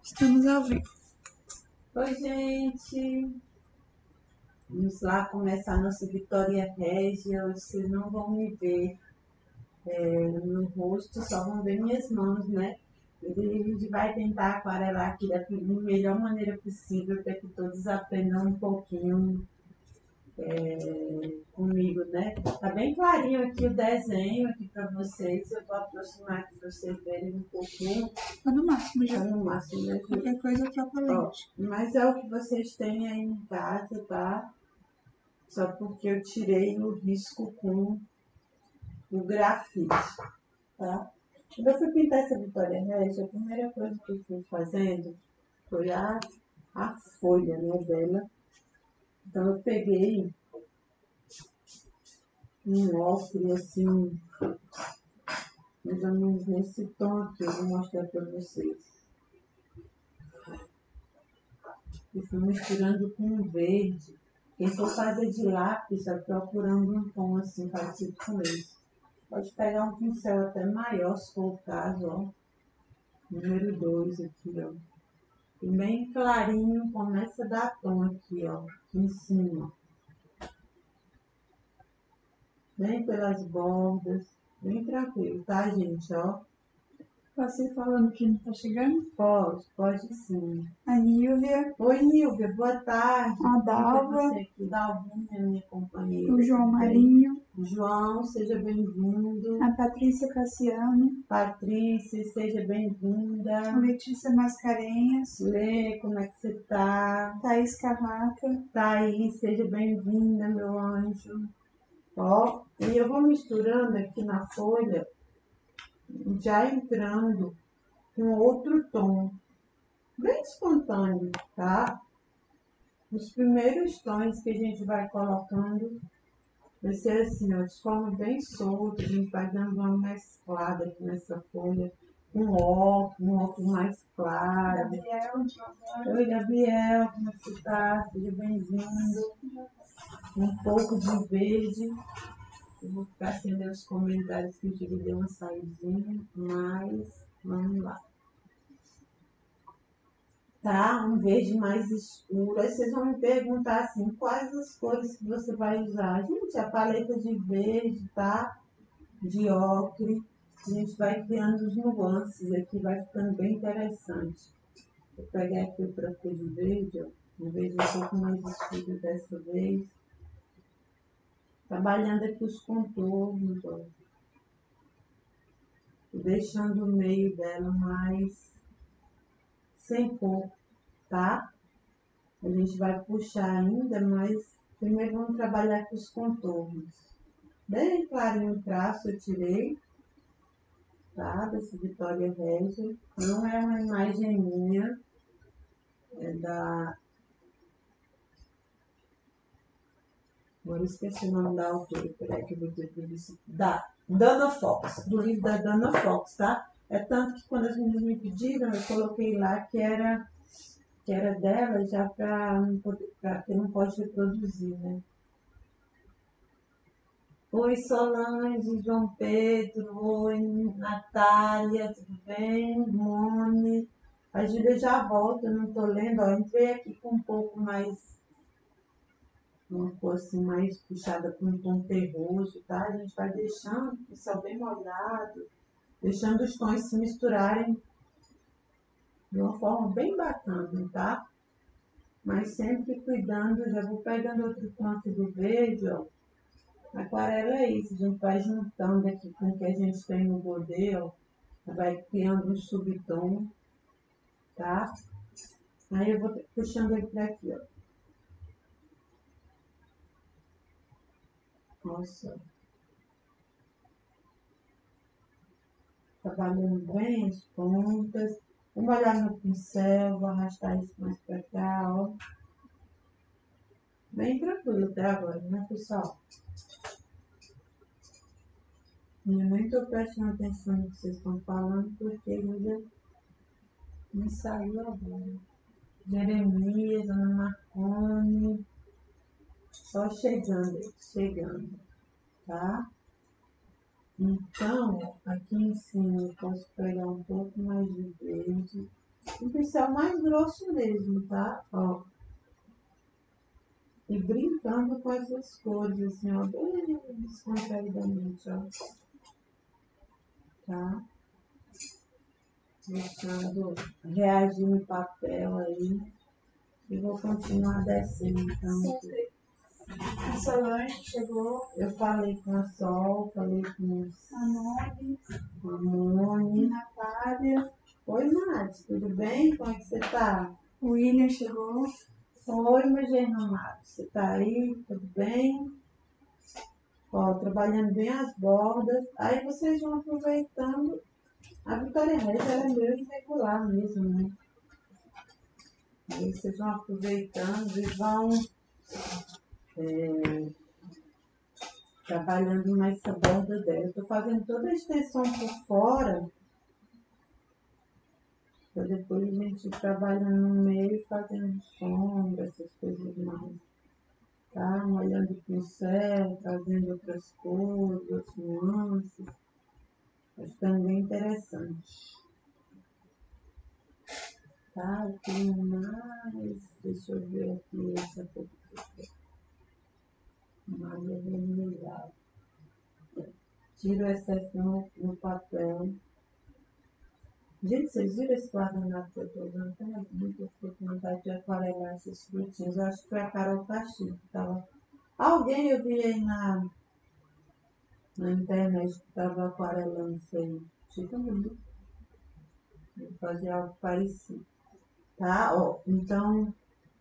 Estamos ao vivo. Oi, gente. Vamos lá começar a nossa Vitória Régia. Hoje vocês não vão me ver no rosto, só vão ver minhas mãos, né? E a gente vai tentar aquarelar aqui da melhor maneira possível para que todos aprendam um pouquinho comigo, né? Tá bem clarinho aqui o desenho aqui para vocês. Eu vou aproximar aqui para vocês verem um pouquinho. Tá no máximo já. Tá no máximo, né? Qualquer coisa eu troco a lente. Ó, mas é o que vocês têm aí em casa, tá? Só porque eu tirei o risco com o grafite, tá? Quando eu fui pintar essa Vitória Régia, a primeira coisa que eu fui fazendo foi a folha, né, dela. Então eu peguei um óculos assim, mais ou menos nesse tom aqui, eu vou mostrar para vocês. E fui misturando com verde. Quem for fazer de lápis, está procurando um tom assim, parecido com esse. Pode pegar um pincel até maior, se for o caso, ó. Número 2 aqui, ó. E bem clarinho, começa a dar tom aqui, ó. Aqui em cima. Bem pelas bordas. Bem tranquilo, tá, gente, ó? Passei falando que não tá chegando. Pode sim. A Nívia, Oi, Nilvia, boa tarde. a Dalva, Você aqui, Dalvinha, minha companheira. o João Marinho, João, seja bem-vindo. a Patrícia Cassiano, Patrícia, seja bem-vinda. a Letícia Mascarenhas, Lê, como é que você tá? Thaís Carraca, Thaís, seja bem-vinda, meu anjo. Ó, e eu vou misturando aqui na folha, já entrando com outro tom, bem espontâneo, tá? Os primeiros tons que a gente vai colocando vai ser assim, ó, de forma bem solta, a gente vai dando uma mesclada aqui nessa folha, um óculos mais claro. Gabriel, Oi, Gabriel, como é que você tá? Seja bem-vindo. Um pouco de verde. Eu vou ficar sem ler os comentários que o Júlio deu uma saidinha, mas vamos lá. Tá? Um verde mais escuro. Aí vocês vão me perguntar assim, quais as cores que você vai usar? Gente, a paleta de verde, tá? De ocre. A gente vai criando os nuances aqui, vai ficando bem interessante. Vou pegar aqui outra cor de verde, ó. Um verde um pouco mais escuro dessa vez. Trabalhando aqui os contornos, ó. Deixando o meio dela mais sem cor, tá? A gente vai puxar ainda, mas primeiro vamos trabalhar com os contornos. Bem clarinho o traço eu tirei, tá? Dessa Vitória Régia. Não é uma imagem minha, é da... Agora esqueci o nome da autora, peraí que eu vou ter que ver isso. Da Dana Fox, do livro da Dana Fox, tá? É tanto que quando as meninas me pediram, eu coloquei lá que era dela já para que não pode reproduzir, né? Oi, Solange, João Pedro, oi, Natália, tudo bem? Mone. A Júlia já volta, eu não estou lendo, ó, entrei aqui com um pouco mais, uma cor assim mais puxada com um tom terroso, tá? A gente vai deixando o céu bem molhado, deixando os tons se misturarem de uma forma bem bacana, tá? Mas sempre cuidando, já vou pegando outro ponto do verde, ó. Aquarela é isso, a gente vai juntando aqui com o que a gente tem no bordê, ó. Vai criando um subtom, tá? Aí eu vou puxando ele pra aqui, ó. Nossa. Trabalhando bem as pontas. Vamos olhar no pincel, vou arrastar isso mais pra cá, ó. Bem tranquilo até agora, né, pessoal? Eu nem estou prestando atenção no que vocês estão falando, porque ainda me saiu agora. Jeremias, Ana Marcone, só chegando, tá? Então, aqui em cima eu posso pegar um pouco mais de verde. Um pincel mais grosso mesmo, tá? Ó. E brincando com essas cores, assim, ó, bem descontraídamente, ó. Tá? Deixando reagir no papel aí. E vou continuar descendo, então. A Solange chegou. Eu falei com a Sol, falei com A Noni. a Moni. Natália. Oi, Nath, tudo bem? Como é que você tá? O William chegou. Oi, meu genro amado, você tá aí? Tudo bem? Ó, trabalhando bem as bordas. Aí vocês vão aproveitando. A Vitória Reis, ela é meio irregular mesmo, né? Aí vocês vão aproveitando e vão trabalhando mais essa borda dela. Eu tô fazendo toda a extensão por fora, para depois a gente ir trabalhando no meio, fazendo sombra, essas coisas mais. Tá? Molhando o pincel, trazendo outras cores, outras nuances. Tá ficando bem interessante. Tá? Eu tenho mais. Deixa eu ver aqui essa cor. Mais avermelhada. Tiro o excesso no papel. Gente, vocês viram esse guardanapo que eu tô usando? Tá bonito, eu fiquei com vontade de aquarelar esses frutinhos. Eu acho que foi a Carol Castilho que tava. Alguém eu vi aí na internet que tava aquarelando isso aí. Fica bonito. Vou fazer algo parecido. Tá? Ó, então,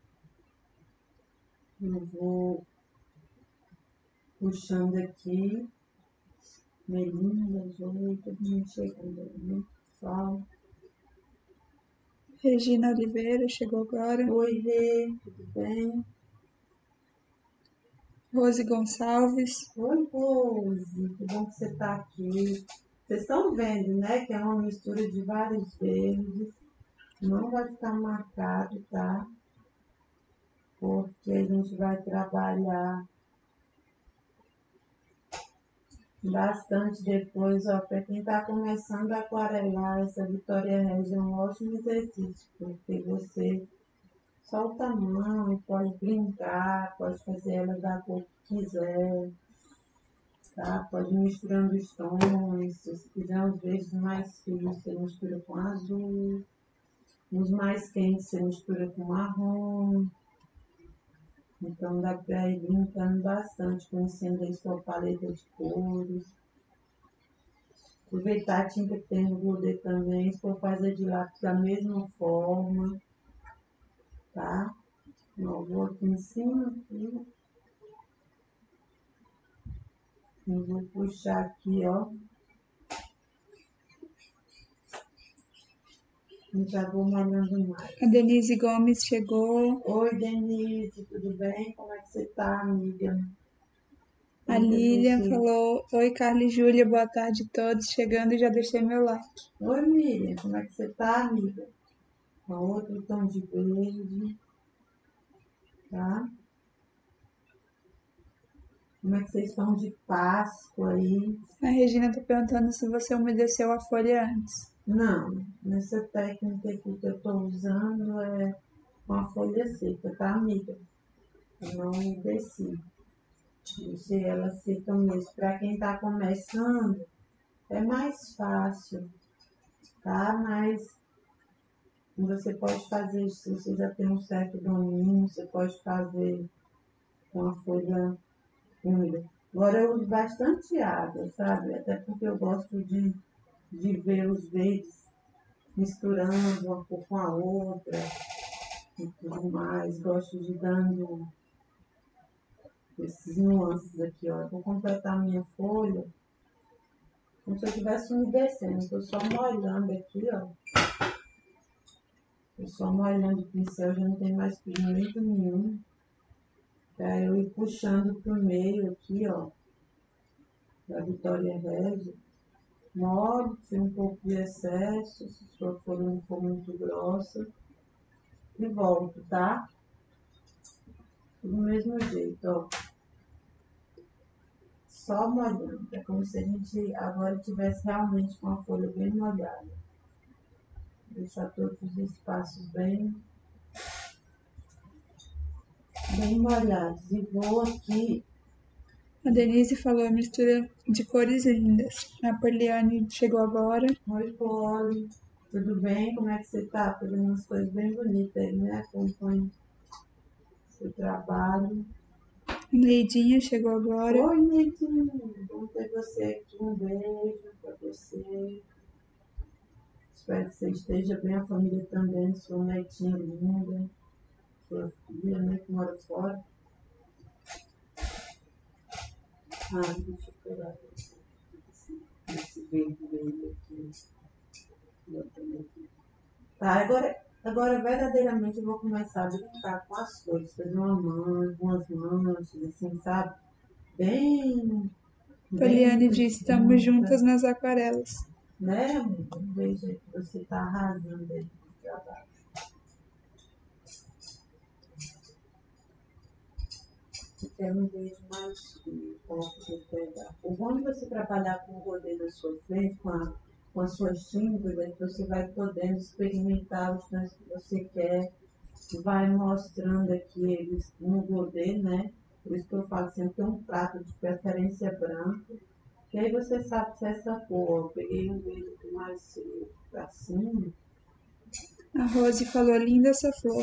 eu vou puxando aqui. Melinda, Zoe, todo mundo chegando aí, né? Pessoal. Regina Oliveira chegou agora. Oi, Rê, tudo bem? Rose Gonçalves. Oi, Rose, que bom que você está aqui. Vocês estão vendo, né, que é uma mistura de vários verdes. Não vai ficar marcado, tá? Porque a gente vai trabalhar bastante depois, ó, para quem está começando a aquarelar, essa Vitória Regia é um ótimo exercício, porque você solta a mão, pode brincar, pode fazer ela da cor que quiser, tá? Pode ir misturando os tons, se você quiser uns verdes mais frios, você mistura com azul, os mais quentes você mistura com marrom. Então dá para ir brincando bastante, conhecendo a sua paleta de cores. Aproveitar a tinta que tem no Glodê também, se for fazer de lápis da mesma forma, tá? Eu vou aqui em cima, aqui. Eu vou puxar aqui, ó. E já vou molhando mais. A Denise Gomes chegou. Oi, Denise, tudo bem? Como é que você tá, amiga? A Como que Lilian você... falou: Oi, Carla e Júlia, boa tarde a todos. Chegando e já deixei meu like. Oi, Miriam, como é que você tá, amiga? Ó, outro tom de verde, tá? Como é que vocês estão de Páscoa aí? A Regina tá perguntando se você umedeceu a folha antes. Não, nessa técnica aqui que eu estou usando é uma folha seca, tá, amiga? Eu não umedeci. Deixei ela seca mesmo. Para quem está começando, é mais fácil, tá? Mas você pode fazer, se você já tem um certo domínio, você pode fazer com a folha úmida. Agora eu uso bastante água, sabe? Até porque eu gosto de ver os verdes misturando uma cor com a outra e tudo mais. Gosto de dando esses nuances aqui, ó. Eu vou completar a minha folha como se eu estivesse umedecendo. Estou só molhando aqui, ó. Estou só molhando o pincel, já não tem mais pigmento nenhum. Para eu ir puxando pro meio aqui, ó, da Vitória Regia. Molho, tira um pouco de excesso, se sua folha não for muito grossa. E volto, tá? Do mesmo jeito, ó. Só molhando. É como se a gente agora tivesse realmente com a folha bem molhada. Deixar todos os espaços bem molhados. E vou aqui. A Denise falou a mistura de cores lindas. A Poliane chegou agora. Oi, Poli. Tudo bem? Como é que você tá? Fazendo umas coisas bem bonitas aí, né? Acompanho seu trabalho. Neidinha chegou agora. Oi, Neidinho. Bom ter você aqui. Um beijo pra você. Espero que você esteja bem, a família também, sua netinha linda, sua filha, né, que mora fora. Deixa eu pegar esse verde aqui. Tá, agora verdadeiramente eu vou começar a brincar com as cores, fazer umas manchas, assim, sabe? Bem, Poliane disse: estamos juntas juntas, nas aquarelas. né, amiga? Um beijo aí que você tá arrasando aí no trabalho. Eu quero um beijo mais forte de pegar. O bom de você trabalhar com o rodeio na sua frente, com as suas tintas, é que você vai podendo experimentar os tons que você quer, vai mostrando aqui eles no rodeio, né? Por isso que eu falo sempre que é um prato de preferência branco, que aí você sabe se é essa cor. Eu peguei um beijo mais pra cima. A Rose falou: linda essa flor.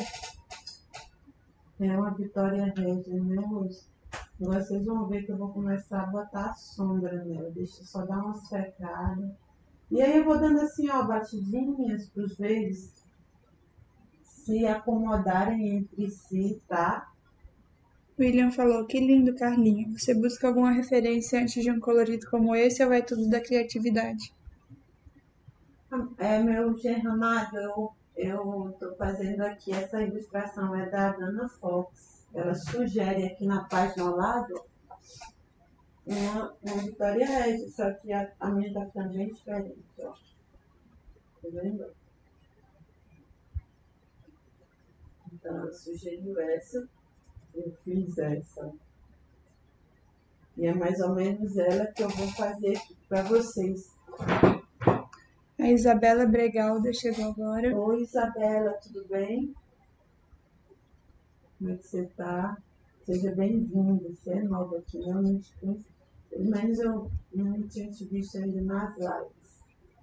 É uma Vitória Regia, né, Rose? Agora vocês vão ver que eu vou começar a botar a sombra nela. Deixa eu só dar uma secada. E aí eu vou dando assim, ó, batidinhas para os verdes se acomodarem entre si, tá? William falou: que lindo, Carlinha. Você busca alguma referência antes de um colorido como esse ou vai tudo da criatividade? Meu germamado, eu tô fazendo aqui, essa ilustração é da Dana Fox. Ela sugere aqui na página ao lado uma Vitória Regia, só que a minha tá ficando bem diferente, ó. Tá vendo? Então, ela sugeriu essa, eu fiz essa. E é mais ou menos ela que eu vou fazer aqui para vocês. A Isabela Bregalda chegou agora. Oi, Isabela, tudo bem? Como é que você está? Seja bem-vinda. Você é nova aqui, né? Pelo menos eu não tinha te visto ainda nas lives.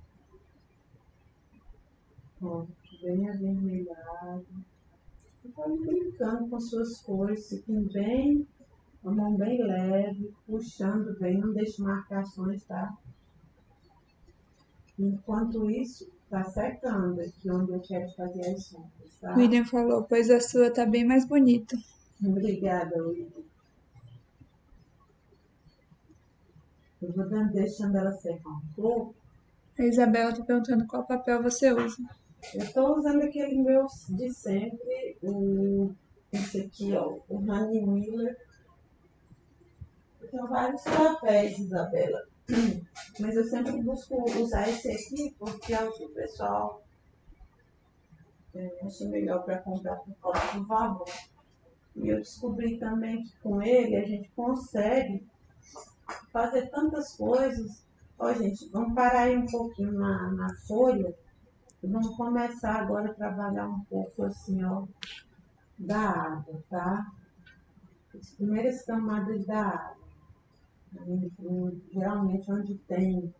Ó, bem avermelhado. Vai brincando com suas cores, fiquem bem, a mão bem leve, puxando bem, não deixe marcações, tá? Enquanto isso, tá secando aqui onde eu quero fazer as sombras, tá? William falou: pois a sua tá bem mais bonita. Obrigada, William. Eu vou deixando ela secar um pouco. A Isabela tá perguntando qual papel você usa. Eu estou usando aquele meu de sempre, esse aqui, ó, o Honey Miller. Eu tenho vários papéis, Isabela. Mas eu sempre busco usar esse aqui porque é o que o pessoal acha melhor para comprar por causa do valor. E eu descobri também que com ele a gente consegue fazer tantas coisas. Ó, gente, vamos parar aí um pouquinho na folha e vamos começar agora a trabalhar um pouco assim, ó, da água, tá? As primeiras camadas da água. Geralmente onde tem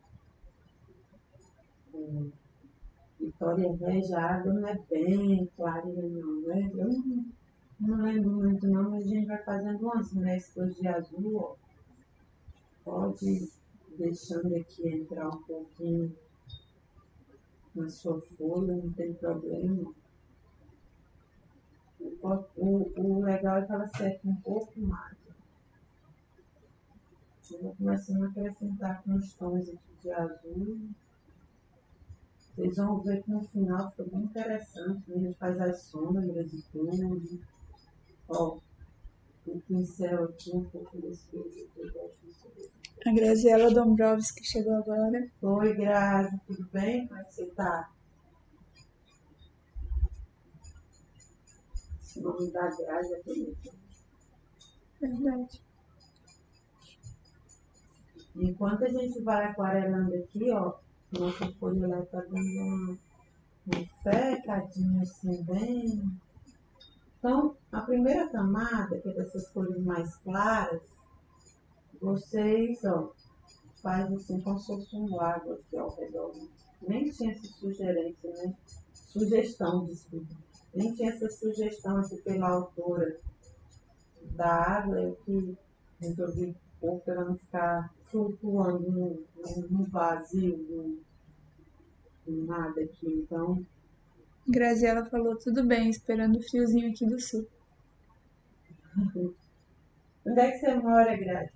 Vitória Regia, a água não é bem clarinha não, né? Eu não lembro muito não, mas a gente vai fazendo umas mesclas de azul, ó. Pode deixando aqui entrar um pouquinho na sua folha, não tem problema. O legal é que ela seque um pouco mais. Eu vou começando a acrescentar com os tons aqui de azul. Vocês vão ver que no final fica bem interessante. A gente faz as sombras e tudo. Ó, o pincel aqui, um pouco desse aqui, eu gosto disso aqui. A Graziela Dombrovski chegou agora. Oi, Grazi, tudo bem? Como é que você tá? Esse nome da Grazi é bonito. Verdade. Enquanto a gente vai aquarelando aqui, ó, nossa folha lá tá dando secadinho assim, bem. Então, a primeira camada, que é dessas cores mais claras, vocês, ó, faz assim como se fosse um lago aqui ao redor. Nem tinha essa sugerência, né? Sugestão, desculpa. Nem tinha essa sugestão aqui pela autora da água, eu que resolvi pôr para ela não ficar flutuando no vazio, no nada aqui. Então, Graziela falou tudo bem, esperando o friozinho aqui do sul. onde é que você mora, Grazi?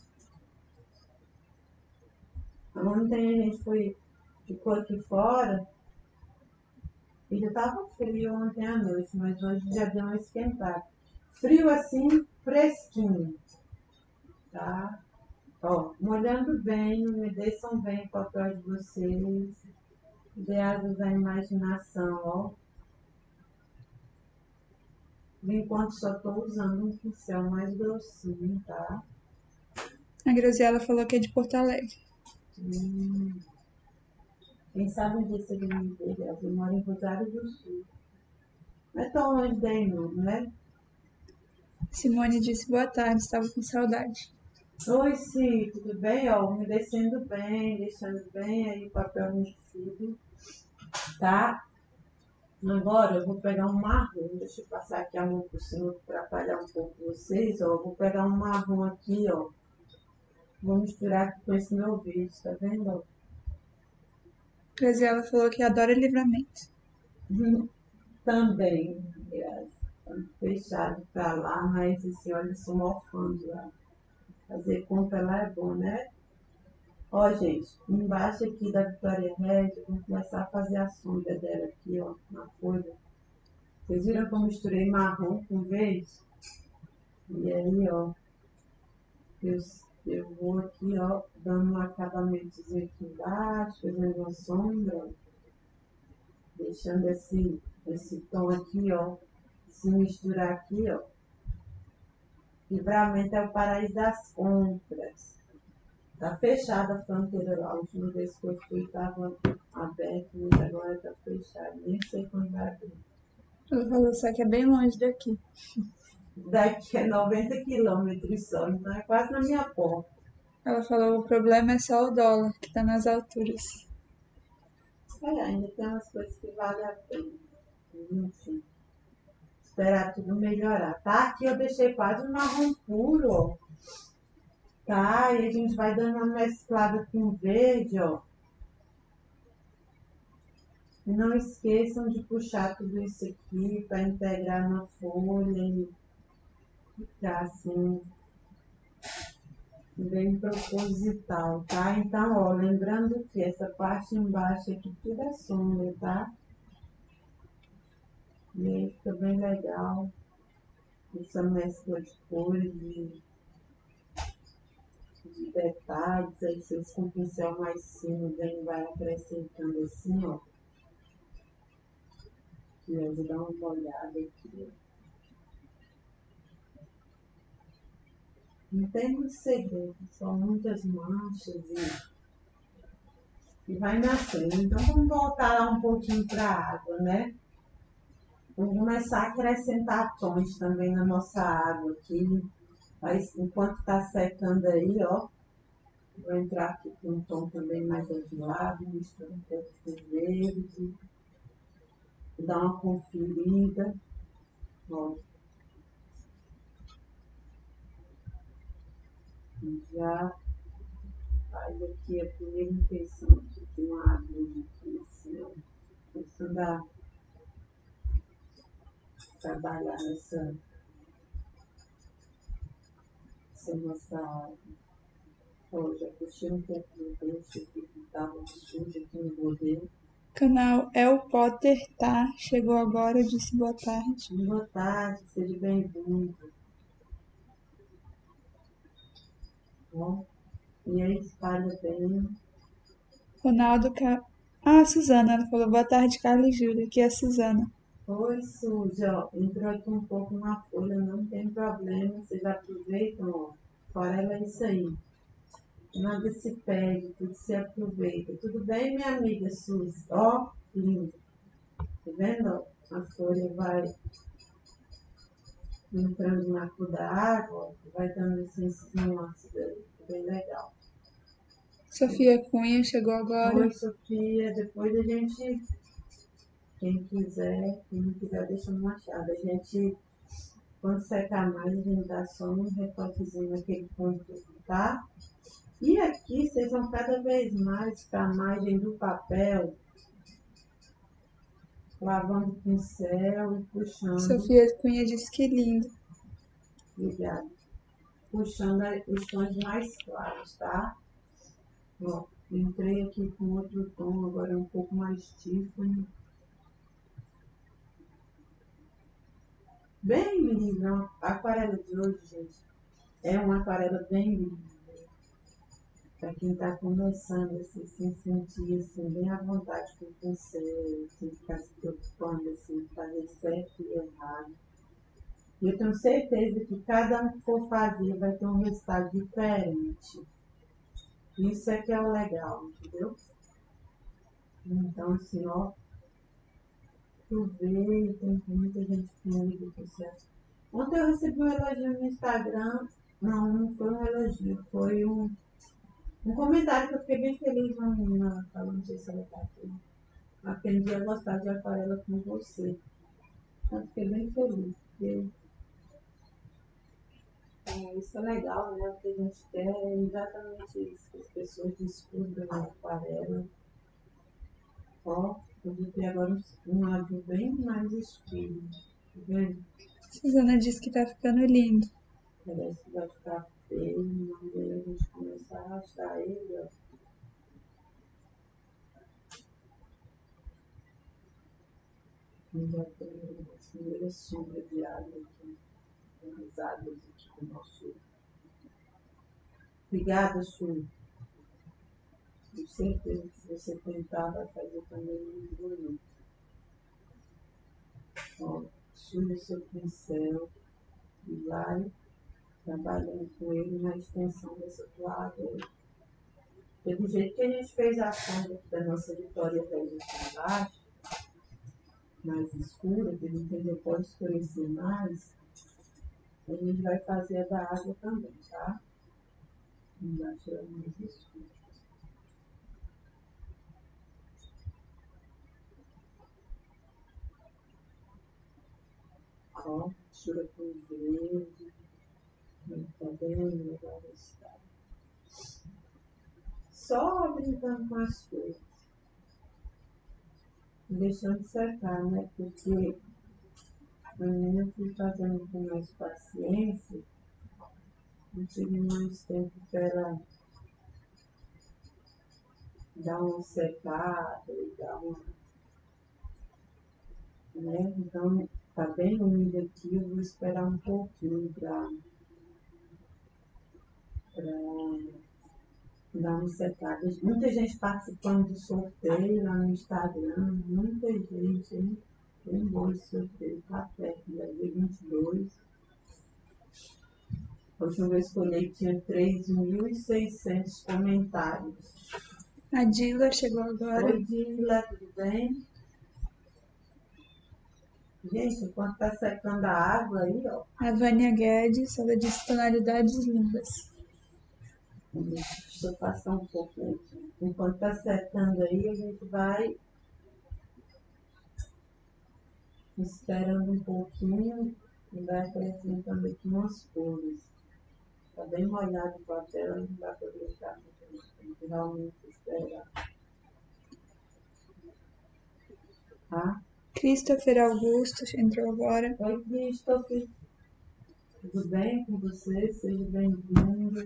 Ontem a gente ficou aqui fora e já estava frio ontem à noite, mas hoje já deu uma esquentada. Frio assim, fresquinho, tá? Ó, molhando bem, umedeçam bem o papel de vocês, dê asas à imaginação, ó. Por enquanto só estou usando um pincel mais grossinho, tá? A Graziela falou que é de Porto Alegre. Quem sabe um dia você vem me ver, eu moro em Rosário do Sul. Não é tão longe daí não, né? Simone disse boa tarde, estava com saudade. Oi, Ci, tudo bem? Ó, umedecendo bem, deixando bem aí o papel umedecido, tá? Agora eu vou pegar um marrom, deixa eu passar aqui a mão por cima para atrapalhar um pouco vocês, ó. Eu vou pegar um marrom aqui, ó. Vou misturar aqui com esse meu verde, tá vendo? Ó? Graziela falou que adora livramento. Também, fechado pra lá, mas assim, olha, eu sou morfando lá. Fazer compra lá é bom, né? Ó, gente, embaixo aqui da Vitória Regia, vou começar a fazer a sombra dela aqui, ó, na folha. Vocês viram que eu misturei marrom com verde? E aí, ó, eu, eu vou aqui, ó, dando um acabamentozinho aqui embaixo, fazendo uma sombra, ó, deixando esse tom aqui, ó, se misturar aqui, ó. Livramento é o paraíso das compras. Tá fechada a fronteira lá. A última vez que eu fui estava aberto, mas agora tá fechado. Nem sei quando vai abrir. Ela falou só que é bem longe daqui. Daqui é 90 quilômetros só, então é quase na minha porta. Ela falou o problema é só o dólar, que tá nas alturas. Ainda tem umas coisas que valem a pena. Enfim, esperar tudo melhorar. Tá? Aqui eu deixei quase um marrom puro, ó. Tá? E a gente vai dando uma mesclada com verde, ó. E não esqueçam de puxar tudo isso aqui para integrar na folha e ficar assim, bem proposital, tá? Então, ó, lembrando que essa parte embaixo aqui tudo é sombra, tá? E aí fica bem legal essa mescla de cores, de detalhes, aí vocês com o pincel mais fino bem vai acrescentando assim, ó. E eu vou dar uma olhada aqui. Não tem muito segredo, são muitas manchas e vai nascendo. Então vamos voltar lá um pouquinho para a água, né? Vamos começar a acrescentar tons também na nossa água aqui. Mas enquanto está secando aí, ó, vou entrar aqui com um tom também mais azulado, misturando um pouco com verde. Dar uma conferida. Ó, já faz aqui a primeira intenção aqui de uma água aqui, assim, ó. Começando a trabalhar essa nossa água. Ó, já puxei um pouco do rosto aqui que estava sujo aqui no modelo. Canal El Potter tá, chegou agora, disse boa tarde. Boa tarde, seja bem-vindo. Bom, e aí espalha bem. Ronaldo a Suzana, ela falou boa tarde, Carla e Júlia, aqui é a Suzana. Oi, suja, ó, entrou aqui um pouco na folha, não tem problema, vocês aproveitam, ó. Farela é isso aí. Nada se perde, tudo se aproveita. Tudo bem, minha amiga Suzy? Ó, linda. Tá vendo? A folha vai entrando na cor da água, vai dando esses nuances aí, bem legal. Sofia Cunha chegou agora. Oi, Sofia, depois a gente, quem não quiser, deixa no machado. A gente, quando secar mais, a gente dá só um retoquezinho naquele ponto, tá? E aqui vocês vão cada vez mais para a margem do papel, lavando o pincel e puxando, Sofia Cunha disse que lindo. obrigada, puxando os tons mais claros, tá? Ó, entrei aqui com outro tom, agora um pouco mais Tiffany. Bem livre, a aquarela de hoje, gente, é uma aquarela bem livre. Para quem está começando, assim, se sentir assim, bem à vontade com o pincel, sem ficar se preocupando, assim, fazer certo e errado. E eu tenho certeza que cada um que for fazer vai ter um resultado diferente. Isso é que é o legal, entendeu? Então, assim, ó, aproveitem, tem muita gente que muda o processo. Ontem eu recebi um elogio no Instagram. Não, não foi um elogio, foi um comentário que eu fiquei bem feliz, uma menina falando, não sei se ela está aqui. Aprendi a gostar de aquarela com você. Eu fiquei bem feliz, porque isso é legal, né? O que a gente quer é exatamente isso, que as pessoas descubram a aquarela. Ó, eu vi que agora um azul bem mais escuro, tá vendo? Suzana disse que tá ficando lindo. Parece que vai ficar feio, mas aí a gente começa a arrastar ele, ó. E já tem a primeira sombra de água aqui, umas águas aqui do nosso. Obrigada, Su. Com certeza, se você tentar, vai fazer também muito bonito. Ó, suja seu pincel e vai trabalhando com ele na extensão dessa toalha. Porque do jeito que a gente fez a sombra da nossa Vitória Velha aqui embaixo, mais escura, que a gente ainda pode escurecer mais, a gente vai fazer a da água também, tá? Embaixo ela é mais escura. Ó, mistura com verde, tá bem legal esse cara. Só brincando com as coisas. Deixando secar, né? Porque a menina fui fazendo com mais paciência, não tive mais tempo para ela dar uma secada e dar uma. Né? Então, tá bem úmido aqui, eu vou esperar um pouquinho para dar uma secada. Muita gente participando do sorteio lá no Instagram, muita gente, hein? Bem bom esse sorteio, tá perto, dia 22. A última vez que eu olhei tinha 3.600 comentários. A Dila chegou agora. Oi, Dila, tudo bem? Gente, enquanto tá secando a água aí, ó. A Vânia Guedes, ela disse tonalidades lindas. Deixa eu passar um pouquinho aqui. Enquanto tá secando aí, a gente vai esperando um pouquinho e vai acrescentando aqui umas cores. Tá bem molhado o papel, não dá para deixar muito, tem que realmente esperar. Tá? Christopher Augusto entrou agora. Oi, Christopher. Tudo bem com você? Seja bem-vindo.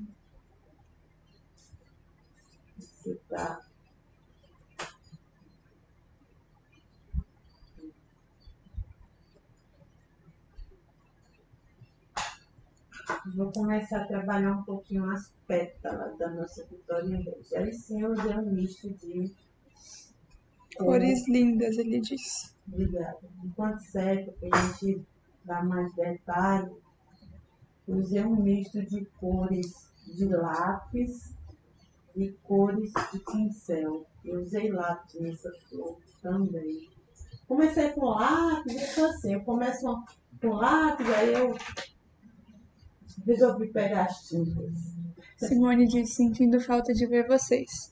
Você tá. Vou começar a trabalhar um pouquinho as pétalas da nossa Vitória Reis. Aí sim eu usei um misto de Cores lindas, ele disse. Obrigada. Enquanto seca, para a gente dar mais detalhe, usei um misto de cores de lápis e cores de pincel. Eu usei lápis nessa flor também. Comecei com lápis, eu sou assim, eu começo com lápis, aí eu resolvi pegar as tintas. Simone diz, sentindo falta de ver vocês.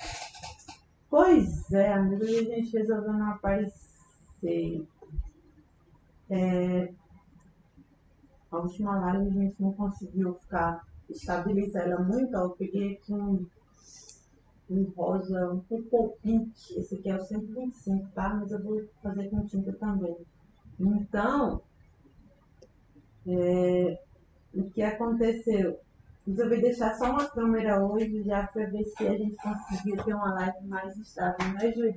Pois é, amiga, e a gente resolveu não aparecer. A última live a gente não conseguiu estabilizar ela muito, ó, eu peguei aqui um rosa, um pouco pink, esse aqui é o 125, tá? Mas eu vou fazer com tinta também. Então, o que aconteceu? Resolvi deixar só uma câmera hoje já para ver se a gente conseguiu ter uma live mais estável, né, Júlia?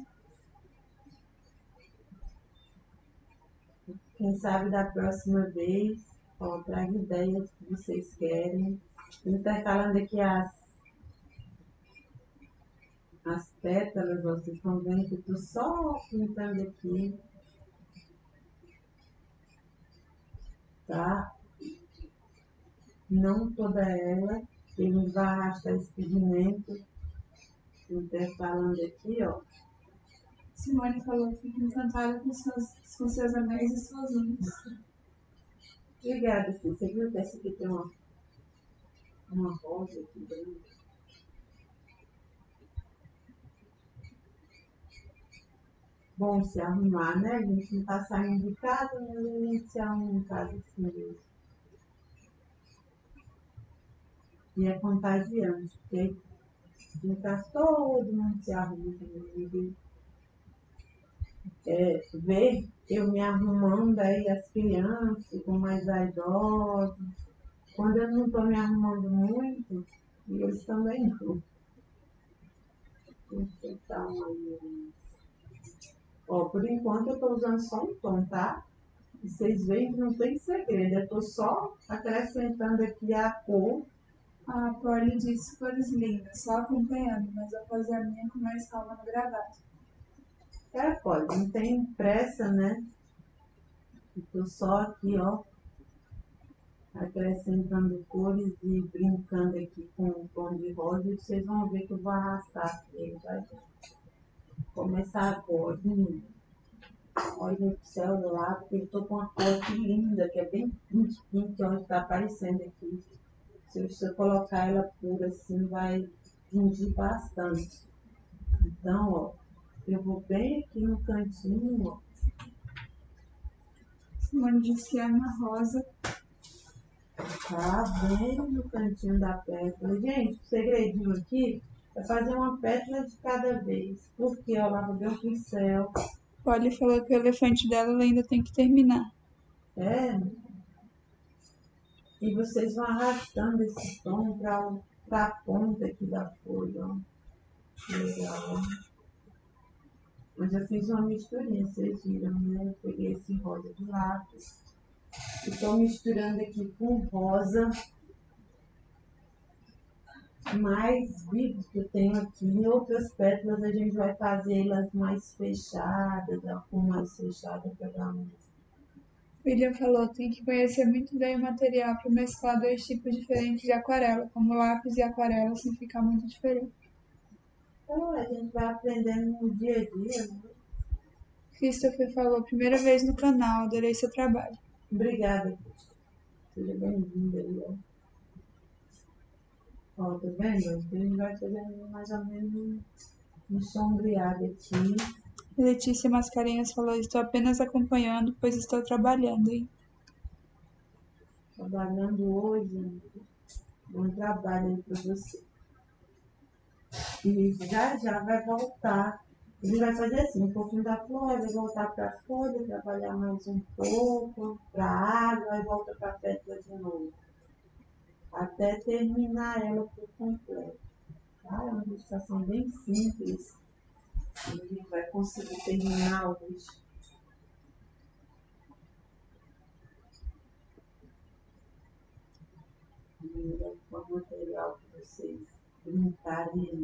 Quem sabe da próxima vez, ó, traga ideias que vocês querem. Intercalando aqui as pétalas, ó, vocês estão vendo que eu tô só pintando aqui, tá? Não toda ela, ele vai arrastar esse pigmento. Intercalando aqui, ó. Simone falou, fico encantada com seus anéis e suas unhas. Obrigada, Cê. Você viu que essa aqui tem uma rosa aqui dentro? Bom se arrumar, né? A gente não tá saindo de casa, mas a gente se arruma em casa assim mesmo. E é contagiante, porque não tá todo mundo se arruma também. Ver eu me arrumando, aí as crianças ficam mais vaidosas. Quando eu não tô me arrumando muito, e eles também não. Então, ó, por enquanto eu tô usando só um tom, tá? E vocês veem que não tem segredo, eu tô só acrescentando aqui a cor. A Polly disse cores lindas, só acompanhando, mas vou fazer a minha com mais calma no gravado. Pode, não tem pressa, né? Eu tô só aqui, ó, acrescentando cores e brincando aqui com o tom de rosa. E vocês vão ver que eu vou arrastar aqui, ele vai começar agora. Olha o céu do lado, porque eu tô com uma cor aqui linda, que é bem pink, onde tá aparecendo aqui. Se você colocar ela pura assim, vai tingir bastante. Então, ó, eu vou bem aqui no cantinho, ó. Simone disse que ama rosa. Tá bem no cantinho da pétala. Gente, o segredinho aqui é fazer uma pétala de cada vez. Porque ó, lá vou ver o pincel. Polly falou que o elefante dela ainda tem que terminar. É, e vocês vão arrastando esse tom para a ponta aqui da folha, ó. Legal. Mas eu fiz uma misturinha, vocês viram, né? Eu peguei esse rosa de lápis. Estou misturando aqui com rosa mais vivos que eu tenho aqui. Em outras pétalas a gente vai fazê-las mais fechadas, com mais fechada para dar um. William falou, tem que conhecer muito bem o material para mesclar dois tipos diferentes de aquarela, como lápis e aquarela, sem ficar muito diferente. Então a gente vai aprendendo no dia a dia, né? Christopher falou, primeira vez no canal, adorei seu trabalho. Obrigada, Cristo. Seja bem-vinda aí, ó. Ó, tá vendo? A gente vai fazendo mais ou menos um sombreado aqui. Letícia Mascarenhas falou, estou apenas acompanhando, pois estou trabalhando, hein? Trabalhando hoje, bom trabalho aí para você. E já já vai voltar. Ele vai fazer assim, um pouquinho da flor, vai voltar para a folha, trabalhar mais um pouco, para a água, e volta para a pétala de novo. Até terminar ela por completo. Tá? É uma ilustração bem simples. Ele vai conseguir terminar hoje. E é o material para vocês brincarem aí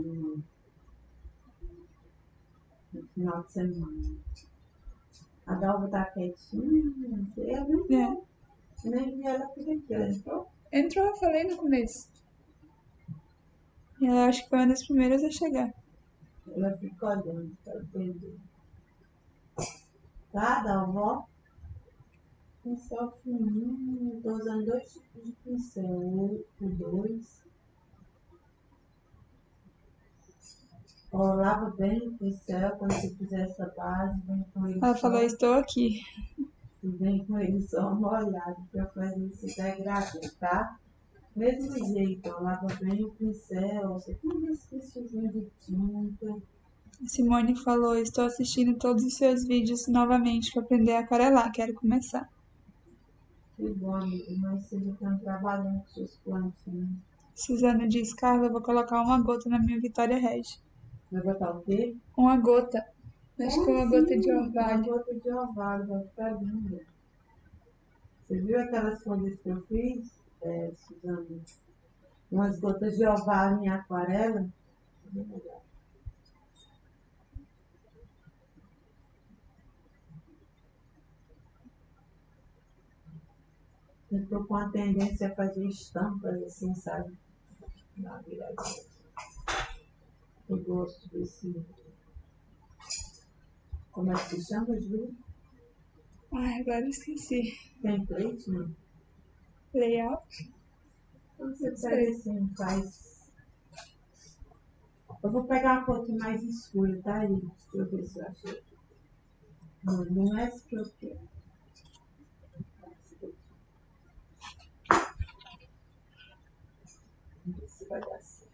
no final de semana. A Dalva tá quietinha, eu nem vi ela por aqui, ela entrou. Entrou, eu falei no começo. E ela acho que foi uma das primeiras a chegar. Ela fica olhando para aprender. tá? Da avó. Pincel fininho. Tô usando 2 tipos de pincel. O 2. Ó, lava bem o pincel quando você fizer essa base. Vem com ele Ela só. falou, estou aqui. Vem com ele só molhado pra fazer esse degradê, tá? Mesmo jeito, ó, lava bem o pincel. Você tem um resquíciozinho de tinta. Simone falou, estou assistindo todos os seus vídeos novamente para aprender a aquarelar. Quero começar. Que bom, amigo, mas você já está trabalhando com seus plantinhos. Suzana diz, Carla, vou colocar uma gota na minha Vitória Regia. Vai botar o quê? Uma gota. Acho que é uma gota de Uma orvalho. gota de orvalho, vai ficar linda. Você viu aquelas folhas que eu fiz, Suzana? Umas gotas de orvalho em aquarela? Bem legal. Eu estou com a tendência a fazer estampas assim, sabe? Na viradinha. Eu gosto desse. Como é que se chama, Ju? Ai, agora esqueci. Template, não? Layout? Então você pega assim, faz. Eu vou pegar uma cor mais escura, tá? Aí, deixa eu ver se eu achei. Não, não é essa que eu quero. Vamos ver se vai dar certo.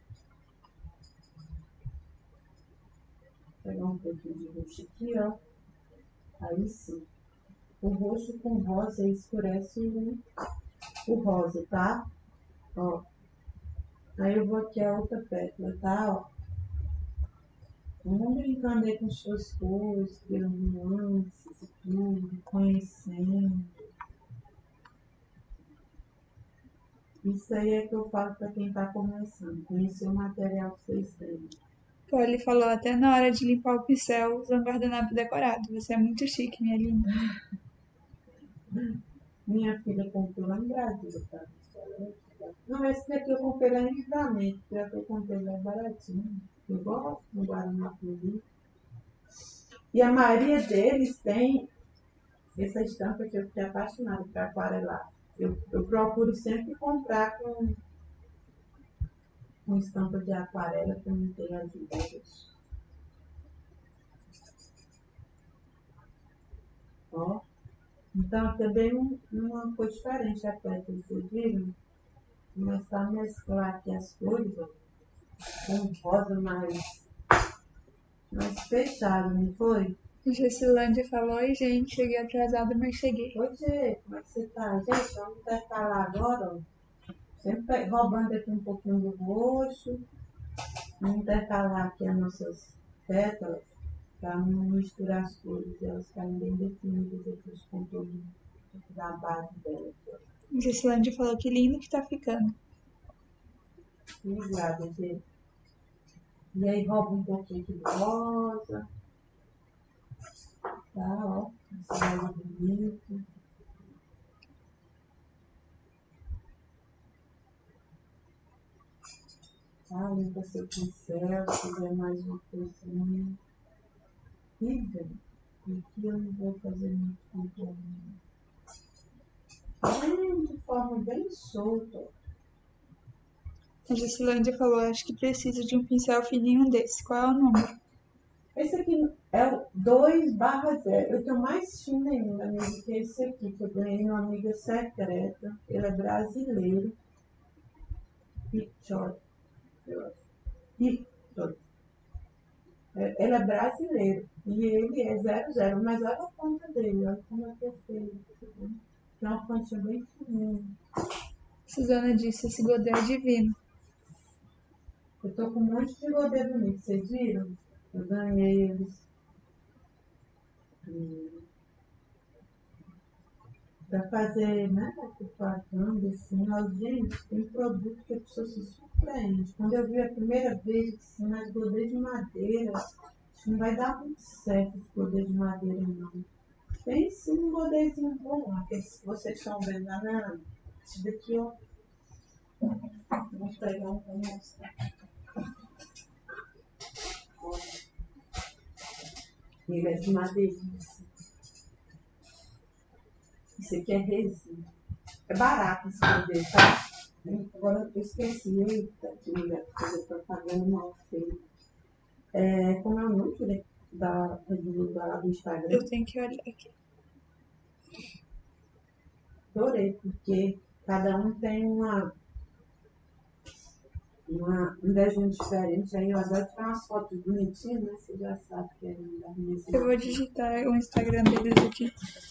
Vou pegar um pouquinho de roxo aqui, ó. Aí sim. O roxo com rosa escurece o rosa, tá? Ó. Aí eu vou aqui a outra pétala, tá? Ó. Vamos brincando aí com as suas cores, criando nuances e tudo, conhecendo. Isso aí é que eu falo para quem está começando, conhecer o material que vocês têm. Pô, ele falou até na hora de limpar o pincel, usa um guardanapo decorado. Você é muito chique, minha linda. Minha filha comprou lá no Brasil, tá? Não, esse daqui eu comprei lá em Livramento, que é que eu comprei lá baratinho. Eu gosto do guardanapo ali. E a maioria deles tem essa estampa que eu fiquei apaixonada para aquarelar. Eu procuro sempre comprar com estampa de aquarela para não ter as ideias. Ó. Então, também uma cor diferente a pétala, vocês viram? Começar a mesclar aqui as cores, ó, com um rosa mais fechado, não foi? Gessilândia falou, oi gente, cheguei atrasada, mas cheguei. Oi, Gê, como é que você tá? Gente, vamos intercalar agora, ó. Sempre roubando aqui um pouquinho do roxo. Vamos intercalar aqui as nossas pétalas para não misturar as cores e elas ficarem bem definidas aqui, os contornos da base delas. Gessilândia falou, que lindo que tá ficando. Obrigada, Gê. E aí rouba um pouquinho aqui do rosa. Tá, ó. Esse rosa bonito. Tá, limpa seu pincel, se quiser mais uma coisinha. E vem. Aqui eu não vou fazer muito contorno. Bem de forma bem solta. A Gessilândia falou, acho que preciso de um pincel fininho desse. Qual é o número? Esse aqui é o 2/0. Eu tenho mais fino ainda, amigo, que esse aqui, que eu ganhei de uma amiga secreta. Ele é brasileiro. Pichot. Pichot. Ele é brasileiro. E ele é 00. Mas olha a ponta dele, olha como é que é feio. Tem uma pontinha bem fininha. Suzana disse, esse godê é divino. Eu tô com um monte de godê bonito, vocês viram? Eu ganhei eles para fazer, né? Propaganda, assim. Ó, gente, tem produto que a pessoa se surpreende. Quando eu vi a primeira vez, assim, mas godê de madeira, acho que não vai dar muito certo esse godê de madeira, não. Tem sim um godêzinho bom, aqueles que vocês estão vendo lá na. Esse daqui, ó. Vou pegar um para mostrar. Ele é de madeira, assim. Isso aqui é resina. É barato esse poder, tá? Agora eu esqueci. Eita, que mulher, fazer propaganda mal feita. Como é o nome do Instagram? Eu tenho que olhar aqui. Adorei, porque cada um tem um desenho diferente. Aí eu adoro tirar umas fotos bonitinhas, né? Você já sabe que é da minha Eu vou digitar o Instagram deles aqui.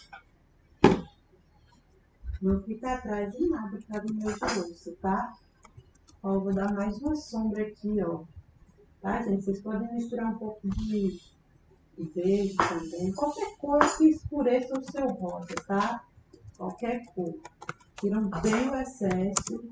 Não fica atrás de nada por causa do meu bolso, tá? Ó, eu vou dar mais uma sombra aqui, ó. Tá, gente? Vocês podem misturar um pouco de verde também. Qualquer cor que escureça o seu rosa, tá? Qualquer cor. Tiram bem o excesso.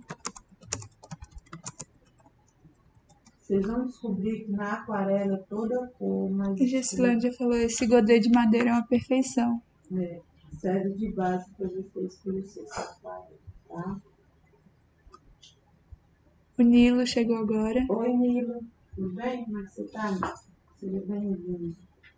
Vocês vão descobrir que na aquarela toda cor mais A Gessilândia falou, esse godê de madeira é uma perfeição. serve de base para você escurecer essa aquarela, tá? O Nilo chegou agora. Oi, Nilo. Tudo bem? Como é que você tá? Seja bem-vindo.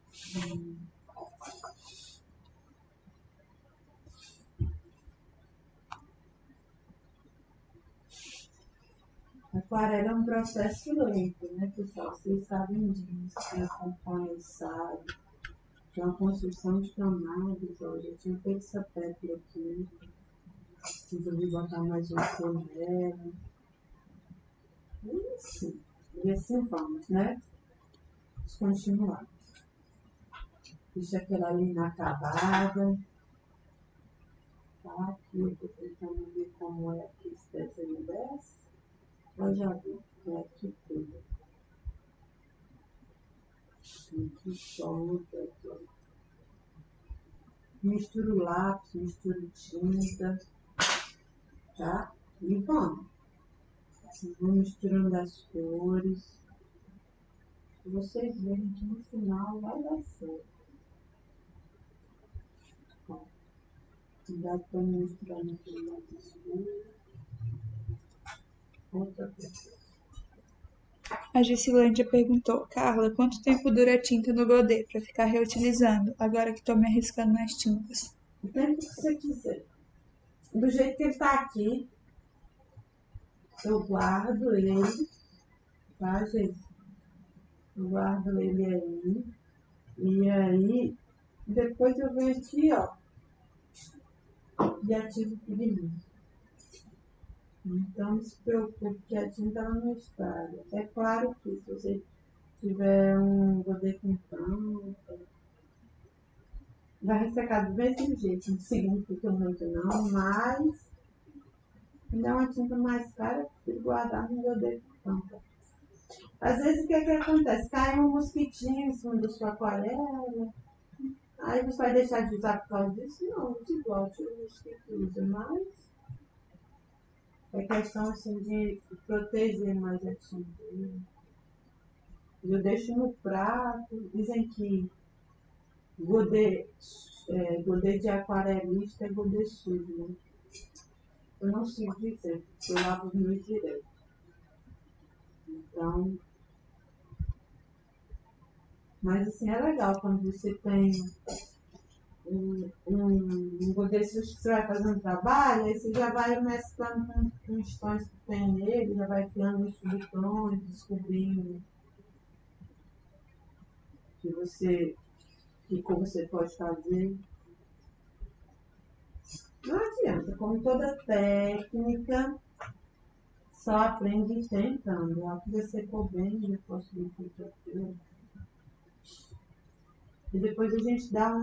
Aquarela é um processo lento, né, pessoal? Vocês sabem disso, quem acompanha sabe. É uma construção de camadas, ó. Eu já tinha feito essa pétala aqui. Resolvi botar mais uma cor nela. Isso. E assim vamos, né? Vamos continuar. Deixa aquela ali inacabada. Tá? Aqui eu tô tentando ver como é que esse desenho desce. Eu já vi. É aqui tudo. Aqui solta. Misturo lápis, misturo tinta. Tá? E vamos. Vou misturando as cores. Pra vocês verem que no final vai dar certo. Ó, cuidado para não misturar no final mais escuro. Outra coisa. A Gessilândia perguntou, Carla, quanto tempo dura a tinta no godê para ficar reutilizando, agora que tô me arriscando nas tintas? O tempo que você quiser. Do jeito que ele está aqui, eu guardo ele, tá, gente? Eu guardo ele aí. E aí, depois eu venho aqui, ó, e ativo o pigmento. Então, não se preocupe que a tinta ela não estraga. É claro que se você tiver um godê com tampa, vai ressecar do mesmo jeito. Não significa muito não, mas ainda é uma tinta mais cara que guardar no godê com tampa. Às vezes o que acontece? Cai um mosquitinho em cima da sua aquarela. Aí você vai deixar de usar por causa disso? Não, usa igual, tira o mosquito usa, mas é questão assim de proteger mais a tinta. Eu deixo no prato, dizem que godê, godê de aquarelista é godê sujo, né? Eu não sei dizer, porque eu lavo os meus direto. Então, mas assim, é legal quando você tem um godê sujo que você vai fazendo trabalho, aí você já vai mesclando com os tons que tem nele, já vai criando os subtons, descobrindo que como você pode fazer. Não adianta, como toda técnica, só aprende tentando. A que você for bem, depois de tudo. E depois a gente dá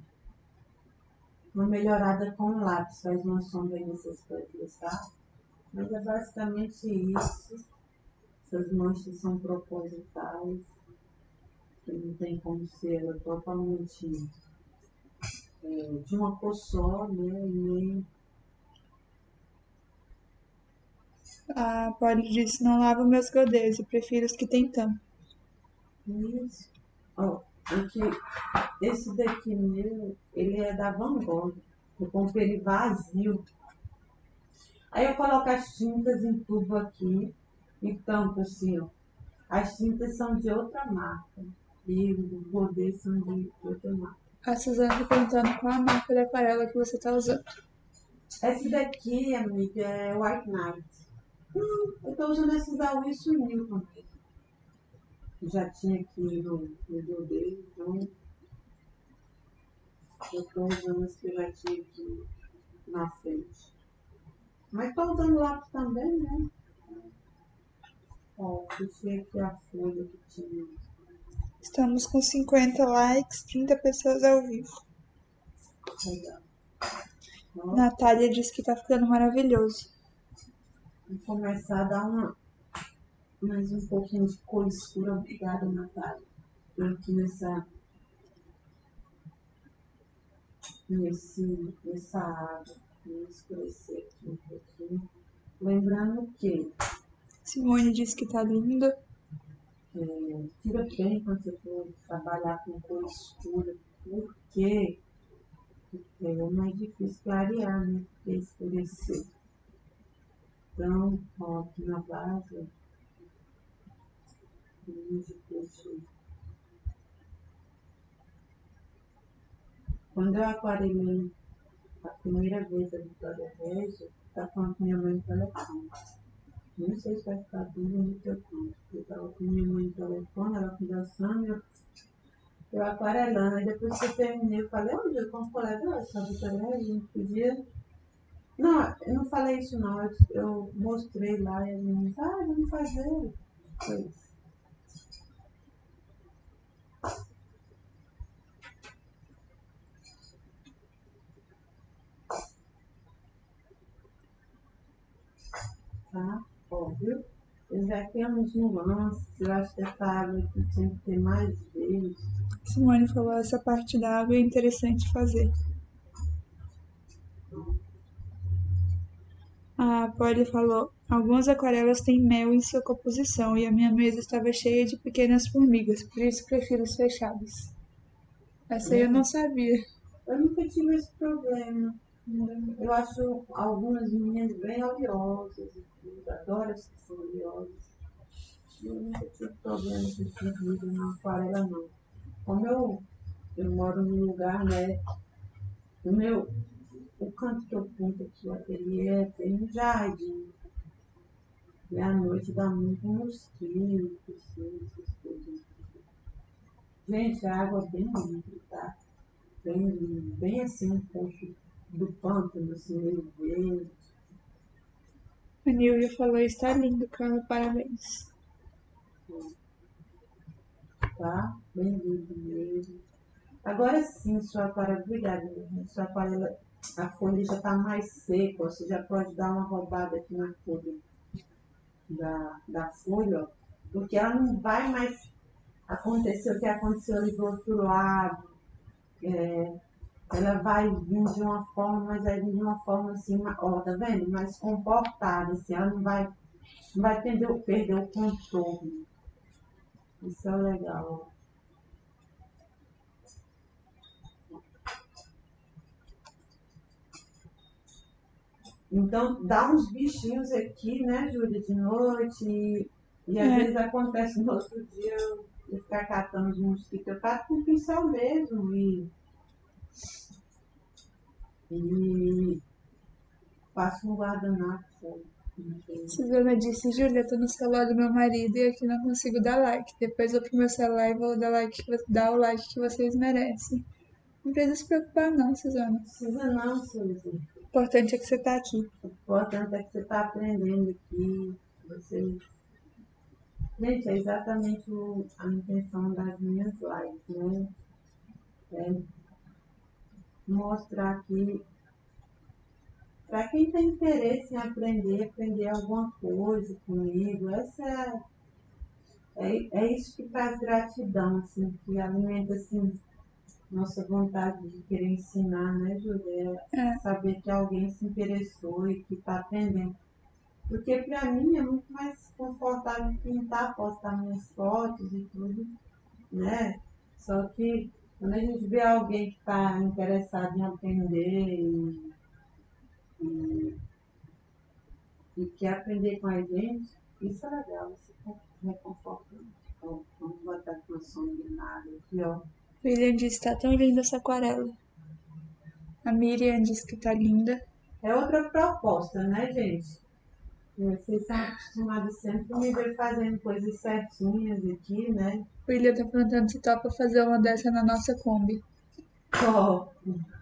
uma melhorada com o lápis, faz uma sombra nessas pedras, tá? Mas é basicamente isso. Essas manchas são propositais, que não tem como ser ela totalmente de uma cor só, né? E nem A Polly disse, não lavo meus godês, eu prefiro os que tem tampa. isso. Ó, aqui, esse daqui meu, ele é da Van Gogh. Eu comprei ele vazio. Aí eu coloco as tintas em tubo aqui e tampo assim, ó. As tintas são de outra marca e os godês são de outra marca. A Suzana tá perguntando qual a marca de aquarela que você tá usando. Essa daqui, amiga, é White Knight. Eu tô usando essa da Wilson Newton mesmo. Já tinha aqui no meu dele, então eu tô usando esse que já tinha aqui na frente. Mas tô usando lápis também, né? Ó, deixei aqui a folha que tinha. Estamos com 50 likes, 30 pessoas ao vivo. Legal. Ó, Natália disse que tá ficando maravilhoso. vou começar a dar mais um pouquinho de cor escura. Obrigada, Natália. Tô aqui nessa água. Vou escurecer aqui um pouquinho. Lembrando que Simone disse que tá linda. tira bem quando você for trabalhar com cor escura, porque é mais difícil clarear, né? Porque escurecer. Então, ó, aqui na base, quando eu aquarelei a primeira vez a Vitória Regia, tá falando com minha mãe no telefone. Não sei se vai ficar tudo no teu canto. Eu estava com minha mãe no telefone, ela conversando, eu aquarelando. Aí depois que eu terminei, eu falei, onde eu como colega, essa Vitória Regia, não podia. Não, eu não falei isso não, eu mostrei lá e a menina disse, vamos fazer. Foi isso. Tá? Óbvio. Eu já temos nuances, eu acho que essa água aqui tinha que ter mais verde. Simone falou, essa parte da água é interessante fazer. A Polly falou, algumas aquarelas têm mel em sua composição e a minha mesa estava cheia de pequenas formigas, por isso prefiro os fechados. Essa aí eu não sabia. Eu nunca tive esse problema. Eu acho algumas minhas bem oleosas, eu adoro as que são oleosas. Eu nunca tive problema com formiga na aquarela, não. Como eu moro num lugar, né? O canto que eu pinto aqui, o ateliê, tem um jardim. E à noite dá muito mosquito, assim, essas coisas. Gente, a água é bem limpa, tá? Bem limpa, bem assim, um pouco do pântano, assim, meio verde. A Nilvia falou, está lindo, Carla, parabéns. Tá? Bem limpo mesmo. Agora sim, sua aquarela, obrigada, sua aquarela, a folha já está mais seca, você já pode dar uma roubada aqui na folha da folha, ó, porque ela não vai mais acontecer o que aconteceu ali do outro lado. Ela vai vir de uma forma, mas vai vir de uma forma assim, ó, tá vendo? Mais comportada, assim, ela não vai perder o controle. Isso é legal. Então, dá uns bichinhos aqui, né, Júlia, de noite, e às vezes acontece no outro dia eu ficar catando os mosquitos. Eu cato com pincel mesmo e passo um guardanapo. Suzana disse, Júlia, tô no celular do meu marido e aqui não consigo dar like. Depois eu vou pro meu celular e vou dar o like que vocês merecem. Não precisa se preocupar não, Suzana. Precisa não, Suzy. O importante é que você tá aqui. O importante é que você está aprendendo aqui. Gente, é exatamente a intenção das minhas lives, né? É mostrar que para quem tem interesse em aprender alguma coisa comigo, é isso que traz gratidão, assim, que alimenta assim, nossa vontade de querer ensinar, né, Júlia? Saber que alguém se interessou e que está aprendendo. Porque para mim é muito mais confortável pintar, postar minhas fotos e tudo, né? Só que quando a gente vê alguém que está interessado em aprender e, e quer aprender com a gente, isso é legal, isso é reconfortante. Então, vamos botar aqui uma sombra na água aqui, ó. O William disse que tá tão linda essa aquarela. A Miriam disse que tá linda. É outra proposta, né, gente? Vocês são acostumados sempre a me ver fazendo coisas certinhas aqui, né? O William tá perguntando se topa fazer uma dessa na nossa Kombi. Top!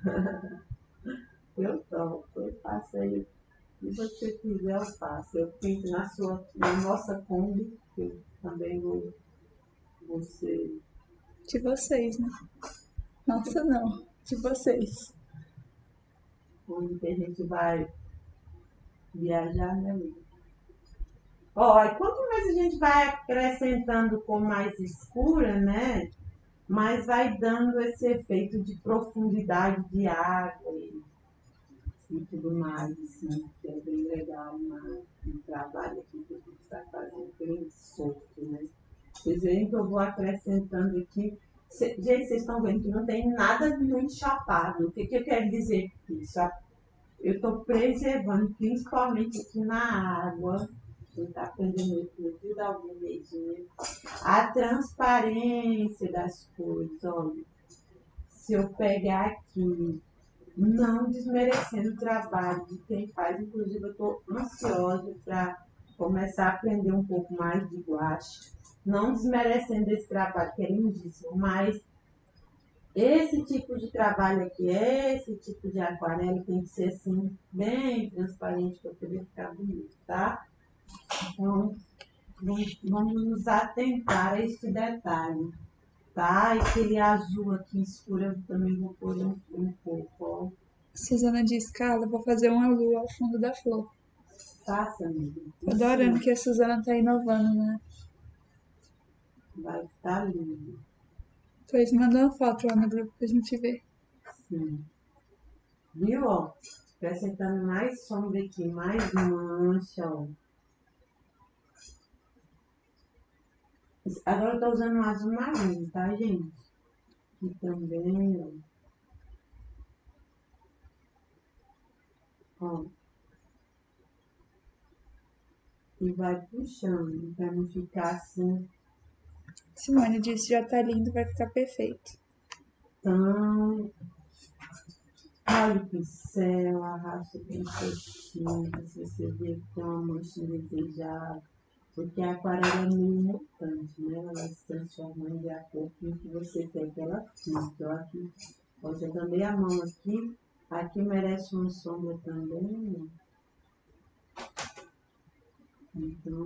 Eu topo, eu faço aí. Se você quiser, eu faço. Eu pinto na nossa Kombi, que eu também vou ser. De vocês, né? Nossa, não. De vocês. Onde que a gente vai viajar, né, amiga? Ó, quanto mais a gente vai acrescentando com mais escura, né? Mais vai dando esse efeito de profundidade de água e tudo mais, assim, que é bem legal no trabalho aqui que a gente está fazendo, bem solto, né? Vocês veem que eu vou acrescentando aqui. Gente, vocês estão vendo que não tem nada muito chapado. O que eu quero dizer com isso? Eu estou preservando, principalmente aqui na água, quem está aprendendo aqui no Rio da Alvinedinha, a transparência das cores. Olha, se eu pegar aqui, não desmerecendo o trabalho de quem faz, inclusive eu estou ansiosa para começar a aprender um pouco mais de guache, não desmerecendo esse trabalho que é lindíssimo, mas esse tipo de trabalho aqui, esse tipo de aquarela tem que ser assim, bem transparente para poder ficar bonito, tá? Então, vamos nos atentar a esse detalhe, tá? E aquele azul aqui escuro eu também vou pôr um pouco, ó. Suzana disse, Carla, vou fazer uma lua ao fundo da flor. Faça, amiga. Tô adorando que a Suzana tá inovando, né? Vai ficar lindo. Tô mandando uma foto lá no grupo pra gente ver. Sim. Viu, ó? Acrescentando mais sombra aqui, mais mancha, ó. Agora eu tô usando um azul marinho, tá, gente? Aqui também, ó. Ó. E vai puxando, pra não ficar assim Simone disse, já tá lindo, vai ficar perfeito. tão. Olha o pincel, arrasta bem certinho, pra você ver que tem uma mancha indesejável. Porque a aquarela é meio mutante, né? Ela vai se transformando de acordo com o que você quer que ela fique. Então, aqui, ó, já também a mão aqui. Aqui merece uma sombra também, né? Então,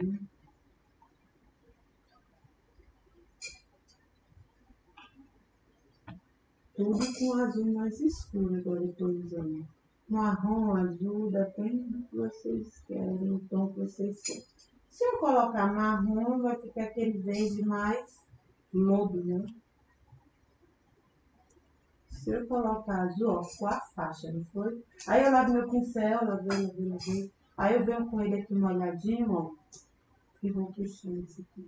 tudo com azul mais escuro agora eu estou usando. Marrom, azul, depende do que vocês querem, o tom que vocês querem. Se eu colocar marrom, vai ficar aquele verde mais lodo, né? Se eu colocar azul, ó, ficou a faixa, não foi? Aí eu lavo meu pincel, lavei. Aí eu venho com ele aqui molhadinho, ó, e vou puxando isso aqui.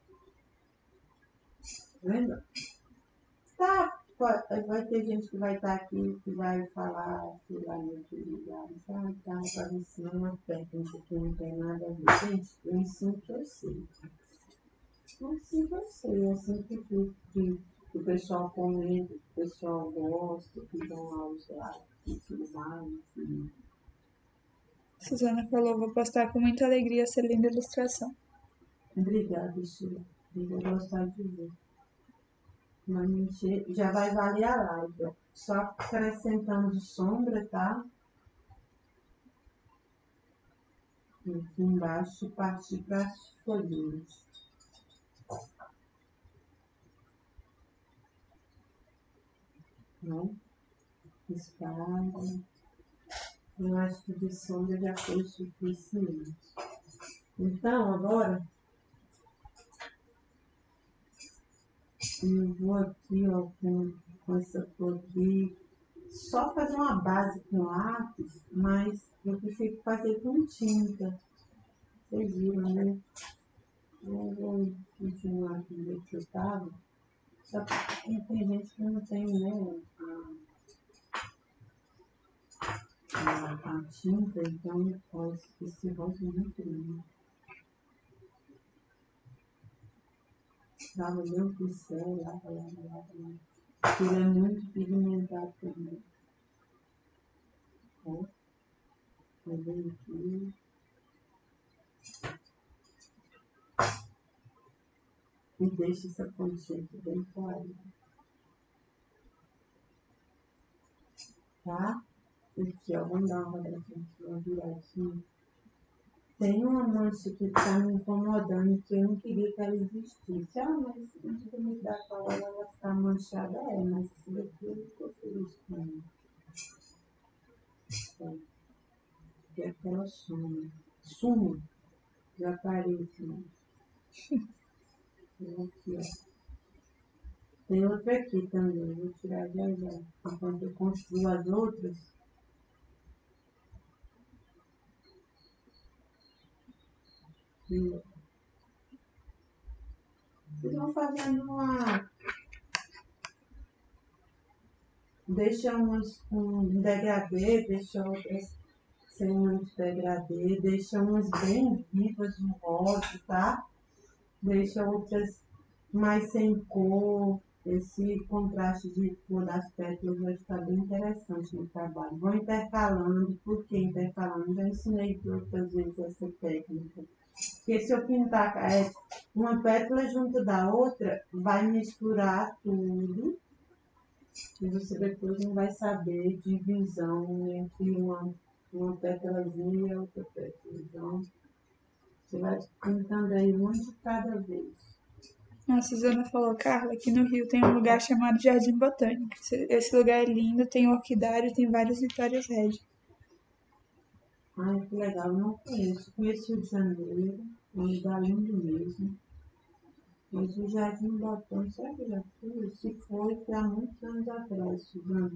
Tá vendo? Tá, vai ter gente que vai estar aqui, que vai falar, que vai me utilizar. Tá ensinando uma técnica que não tem nada a ver. Gente, eu ensino que eu sei. Assim que eu sei, assim que o pessoal comenta, que o pessoal gosta, que dão aos likes e tudo mais. Assim. Suzana falou, vou postar com muita alegria essa linda ilustração. Obrigada, Sheila. Eu vou gostar de ver. Mas já vai valer a live. Ó. Só acrescentando sombra, tá? Aqui embaixo e partir para as folhinhas. Né? Espalha. Eu acho que de sombra já foi o suficiente. Então, agora, eu vou aqui, ó, com essa cor aqui, só fazer uma base com lápis, mas eu prefiro fazer com tinta. Vocês viram, né? Eu vou continuar aqui do jeito que eu estava. Só que tem gente que não tem, né, a tinta, então ó, esse rosto é muito lindo. Lava meu pincel, lava. Ele é muito pigmentado também. Ó, tá vendo aqui? E deixa essa pontinha aqui bem clara, tá? Aqui, ó, vamos dar uma rodadinha aqui, uma viradinha. Tem uma mancha que tá me incomodando, que eu não queria que ela existisse. Ah, mas antes de me dar pra ela ficar manchada, mas isso daqui eu não tô feliz com ela. Que é aquela sumo de aparência. Aqui, ó. Tem outra aqui também, vou tirar já já. Enquanto eu construo as outras. Vocês vão fazendo uma. Deixa umas com degradê, deixa outras sem muito degradê, deixa umas bem vivas no rosa, tá? Deixa outras mais sem cor. Esse contraste de cor das pétalas vai ficar bem interessante no trabalho. Vou intercalando, por que intercalando? Já ensinei outras vezes essa técnica. Porque se eu pintar uma pétala junto da outra, vai misturar tudo e você depois não vai saber divisão entre uma pétalazinha e outra pétala. Então, você vai pintando aí um de cada vez. A Suzana falou, Carla, aqui no Rio tem um lugar chamado Jardim Botânico. Esse lugar é lindo, tem orquidário, tem vários Vitórias Red. Ai, que legal, não conheço. Conheço o Rio de Janeiro, um lugar lindo mesmo. Mas o Jardim Botânico, será que eu já fui? Se foi há muitos anos atrás, Suzana.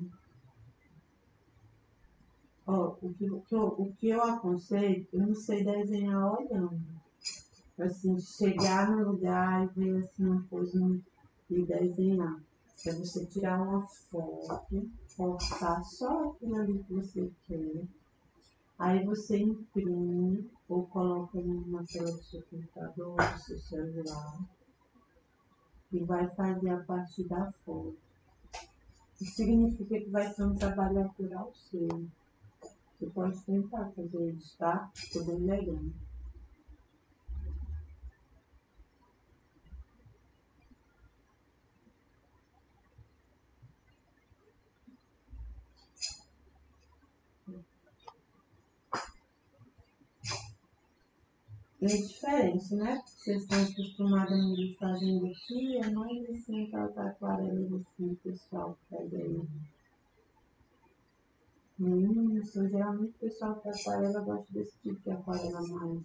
Ó, o que eu aconselho, eu não sei desenhar olhando. Assim, chegar no lugar e ver assim uma coisa e desenhar. É você tirar uma foto, cortar só aquilo ali que você quer. Aí você imprime ou coloca na tela do seu computador, do seu celular e vai fazer a partir da foto. Isso significa que vai ser um trabalho natural seu. Você pode tentar fazer isso, tá? Ficou bem legal. É diferente, né? Vocês estão acostumados a me fazendo aqui, é mais assim, aquelas aquarelas assim, pessoal, pega aí. Geralmente o pessoal que aquarela gosta desse tipo de aquarela mais.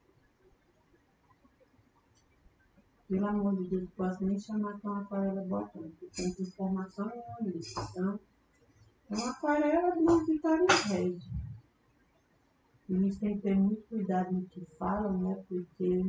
Pelo amor de Deus, posso nem chamar que é uma aquarela botânica, tem informação nenhuma nisso. Então, é uma aquarela de Vitória Red. E a gente tem que ter muito cuidado no que falam, né? Porque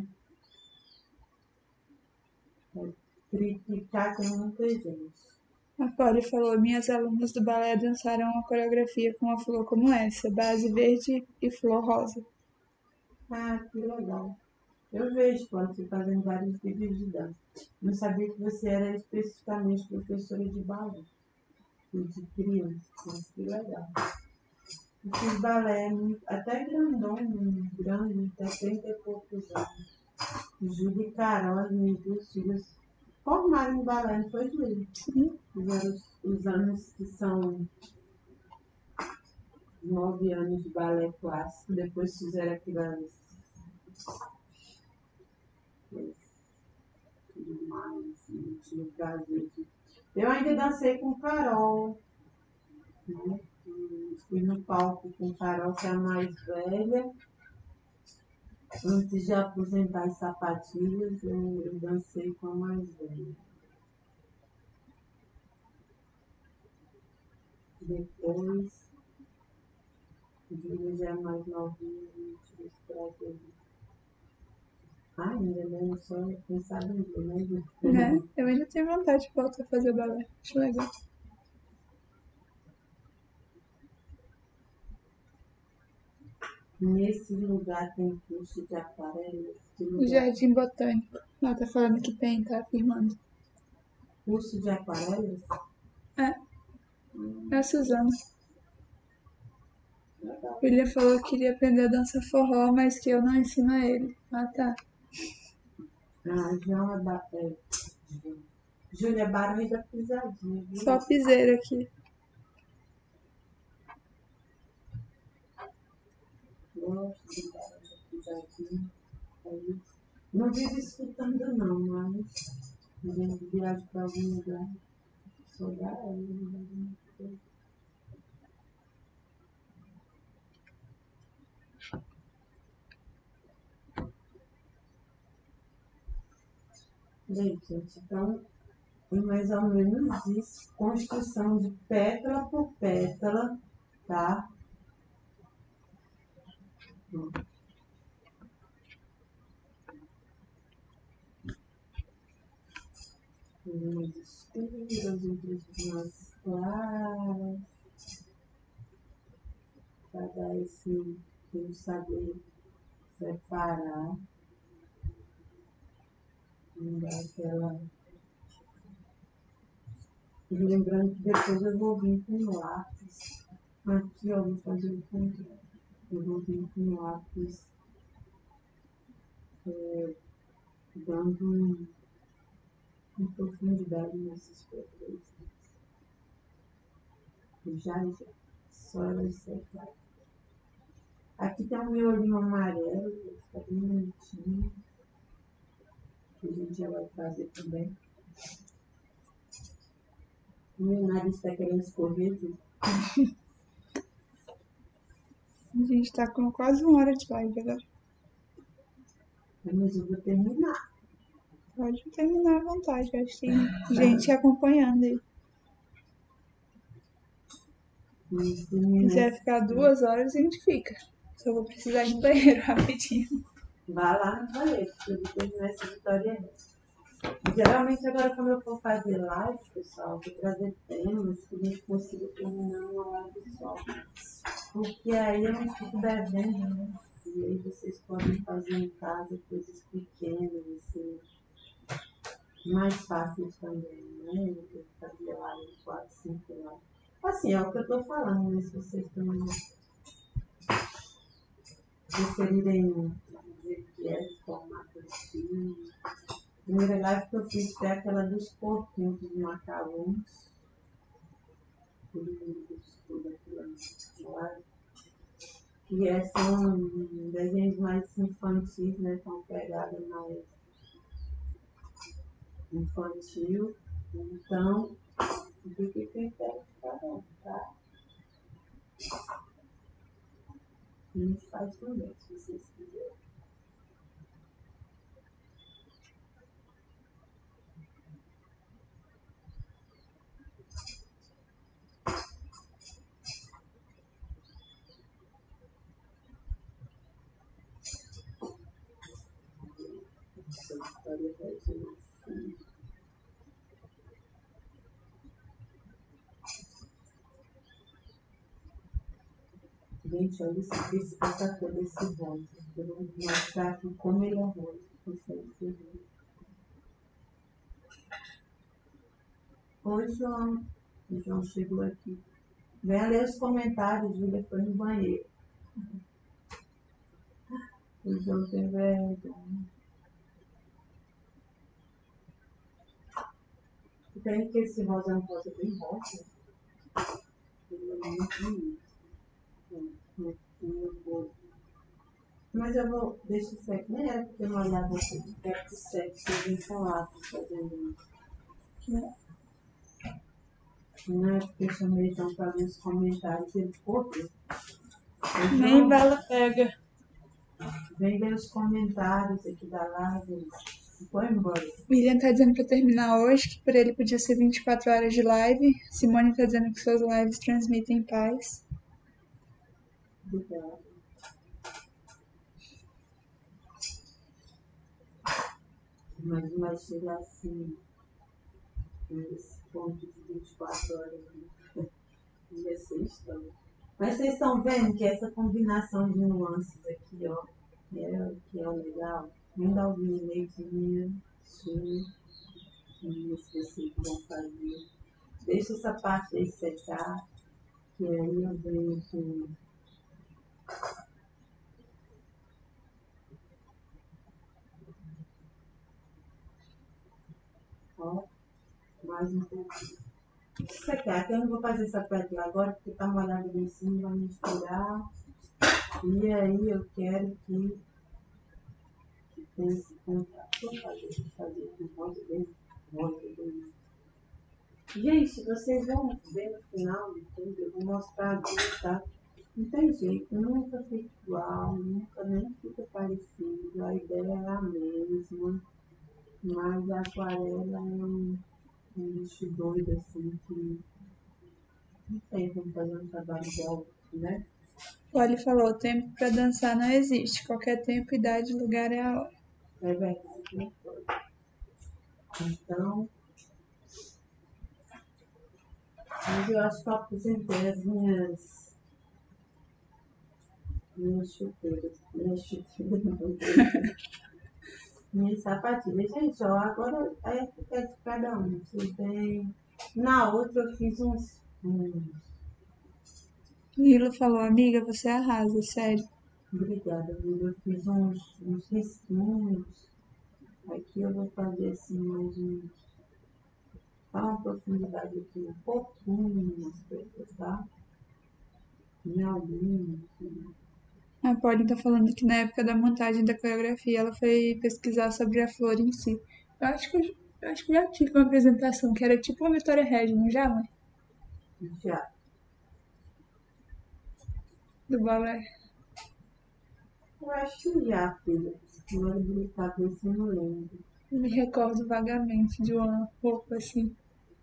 criticar tem muita gente. A Polly falou, minhas alunas do balé dançaram uma coreografia com uma flor como essa, base verde e flor rosa. Ah, que legal. Eu vejo quando você fazendo vários vídeos de dança. Não sabia que você era especificamente professora de balé e de criança. Mas que legal. Eu fiz balé até grandão, grande, até 30 e poucos anos. Júlia e Carol, as minhas duas filhas, formaram em balé, não foi, Júlia? Sim. Fizeram os anos que são 9 anos de balé clássico, depois fizeram aquelas tudo mais, não tive o prazer de... Eu ainda dancei com Carol, né? Fui no palco com Carol, que é a mais velha. Antes de aposentar as sapatilhas, eu dancei com a mais velha. Depois, o Júlio já é mais novinho, não tive esse prazer. Ainda, né? Eu só pensava em ver, né, Júlio? Né? Eu ainda tenho vontade de voltar a fazer balé. Acho legal. Nesse lugar tem curso de aquarela, esse O lugar. Jardim Botânico. Ela tá falando que tem, tá afirmando. Curso de aquarelas? É a Suzana. Legal. O William falou que queria aprender a dançar forró, mas que eu não ensino a ele. Ah, tá. João Júlia Barões da Pisadinha, viu? Só piseiro aqui. Gosto de Barões da Pisadinha. Aí, não vivo escutando não, mas a gente viaja para algum lugar. Só dá aí. Gente, então é mais ou menos isso. Construção de pétala por pétala, tá? Umas escuras, outras mais claras, para dar esse saber separar, não dar aquela. E lembrando que depois eu vou vir com lápis. Aqui, ó, vou fazer o contrário. Eu vou vir com lápis, dando uma profundidade nesses perfis. Já, só elas separam. Aqui tem um miolinho amarelo, que fica bem bonitinho, que a gente já vai fazer também. Meu nariz está querendo escorrer, viu? A gente tá com quase 1 hora de live agora. Mas eu vou terminar. Pode terminar à vontade, acho que tem gente acompanhando aí. Se quiser ficar 2 horas, a gente fica. Só vou precisar ir no banheiro rapidinho. Vai lá no banheiro, porque eu vou terminar essa história. Geralmente agora quando eu for fazer live, pessoal, eu vou trazer temas que a gente consiga terminar uma live só. Porque aí eu não fico devendo, né? E aí vocês podem fazer em casa coisas pequenas, assim, mais fáceis também, né? Eu tenho que fazer live 4, 5 lives. Assim, é o que eu tô falando, né? Se vocês também preferirem dizer que é de formato assim. A primeira live que eu fiz foi aquela dos porquinhos de macarrões. Tudo aquilo lá. Que são desenhos mais infantis, né? Com pegada mais infantil. Então, fica critério de cada um, tá? A gente faz também, se vocês quiserem. Essa história vai ser assim. Gente, olha essa cor desse rosa. Eu vou mostrar aqui como ele é rosa. Consegue ver? Oi, João. O João chegou aqui. Venha ler os comentários, Júlia foi no banheiro. O João tem vergonha. Tem que esse rosa é um rosa bem rosa. Ele é muito bonito. Mas eu vou. Deixa isso aqui. Nem era porque eu não olhava aqui. Quero que seque, que eu vim falar fazendo isso. Não é porque eu chamei João para ver os comentários e ele correu. Nem bala pega. Vem ver os comentários aqui da live. Foi embora. O William tá dizendo pra terminar hoje, que por ele podia ser 24 horas de live. Simone tá dizendo que suas lives transmitem paz. Obrigada. Mas vai chegar assim, nesse ponto de 24 horas de sexta. Mas vocês estão vendo que essa combinação de nuances aqui, ó, que é legal. Ainda alguém leitinha, sul, se vocês vão fazer. Deixa essa parte aí secar, que aí eu venho com... Ó, mais um pouquinho. Secar, que eu não vou fazer essa pétala agora, porque tá molhado ali em cima, vai misturar. E aí eu quero que tenha esse contato. Vou fazer um monte dele. Gente, vocês vão ver no final de tudo, eu vou mostrar aqui, tá? Não tem jeito, nunca fica igual, nunca nem fica parecido. A ideia é a mesma, mas a aquarela é um bicho doido, assim, que não tem como fazer um trabalho igual, né? O Ali falou, tempo pra dançar não existe. Qualquer tempo, idade, lugar é a hora. É verdade. Então, mas eu acho que eu apresentei as minhas chuteiras. Minhas chuteiras não. Minhas sapatilhas. Gente, ó, agora aí fica de cada um. Vocês têm... Na outra eu fiz Nilo falou, amiga, você arrasa, sério. Obrigada, Lula. Eu fiz uns risquinhos. Aqui eu vou fazer assim mais uns. Dá uma profundidade aqui um pouquinho nas coisas, tá? Em alguns. Assim. A Polly tá falando que na época da montagem da coreografia ela foi pesquisar sobre a flor em si. Eu acho que já tive uma apresentação que era tipo uma Vitória Regia, não já, mãe? Já. Do balé. Eu acho que já, filha. Agora de cabeça eu não lembro. Eu me recordo vagamente de uma roupa assim.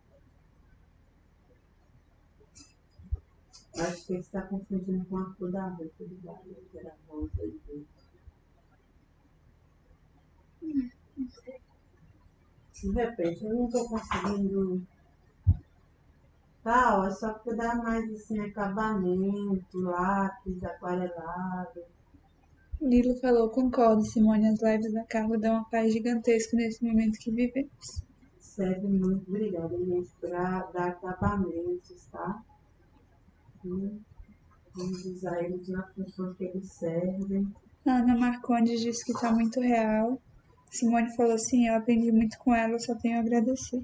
Acho que você está confundindo com a cor da roupa do balé, que era rosa e verde. De repente, eu não estou conseguindo. Tal, é só porque dá mais assim, acabamento, lápis, aquarelado. Nilo falou, concordo, Simone, as lives da Carla dão uma paz gigantesca nesse momento que vivemos. Serve muito, obrigada, gente, para dar acabamentos, tá? E vamos usar eles na função que eles servem. A Ana Marcondes disse que tá muito real. Simone falou assim, eu aprendi muito com ela, eu só tenho a agradecer.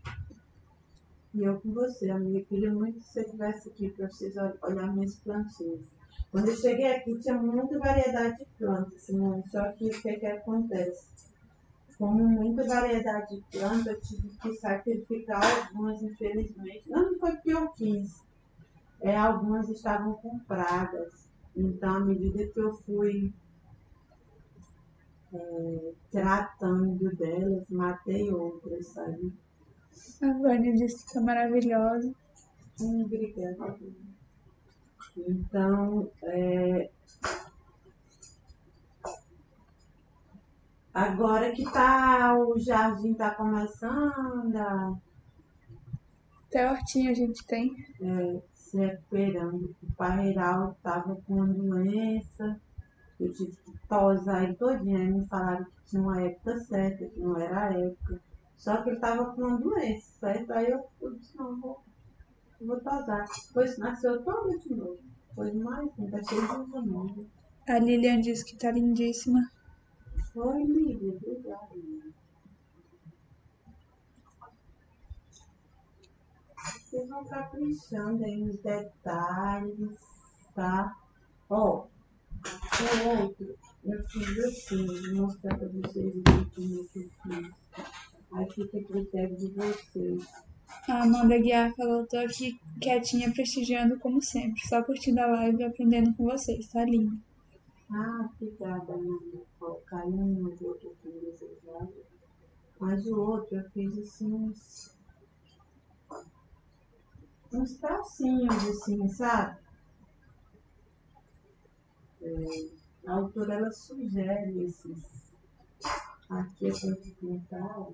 E eu com você, amiga, queria muito que você estivesse aqui para vocês olhar minhas plantinhas. Quando eu cheguei aqui, tinha muita variedade de plantas, Simone, só que o que é que acontece? Como muita variedade de plantas, eu tive que sacrificar algumas, infelizmente. Não foi porque eu quis, algumas estavam com pragas. Então, à medida que eu fui tratando delas, matei outras, sabe? A Vânia disse que tá maravilhosa. Obrigada. Então, agora que tá, o jardim está começando Até hortinha a gente tem. se recuperando. O parreiral estava com uma doença, eu tive que tosar ele todinho. Aí me falaram que tinha uma época certa, que não era a época. Só que ele estava com uma doença, certo? Aí eu disse, não, vou tosar. Depois nasceu todo de novo. Foi mais, tá cheio de uva nova. A Lilian disse que tá lindíssima. Foi, Lívia, obrigada. Vocês vão caprichando aí nos detalhes, tá? Ó, o outro, eu fiz assim, vou mostrar pra vocês aqui como é que eu fiz. Aí fica a critério de vocês. A Amanda Guiar falou, tô aqui quietinha, prestigiando como sempre. Só curtindo a live e aprendendo com vocês, tá lindo. Ah, obrigada, Ana. Ó, carinho do outro que desejado. Mas o outro eu fiz assim uns tracinhos, assim, sabe? A autora, ela sugere esses. Aqui eu tenho que pintar.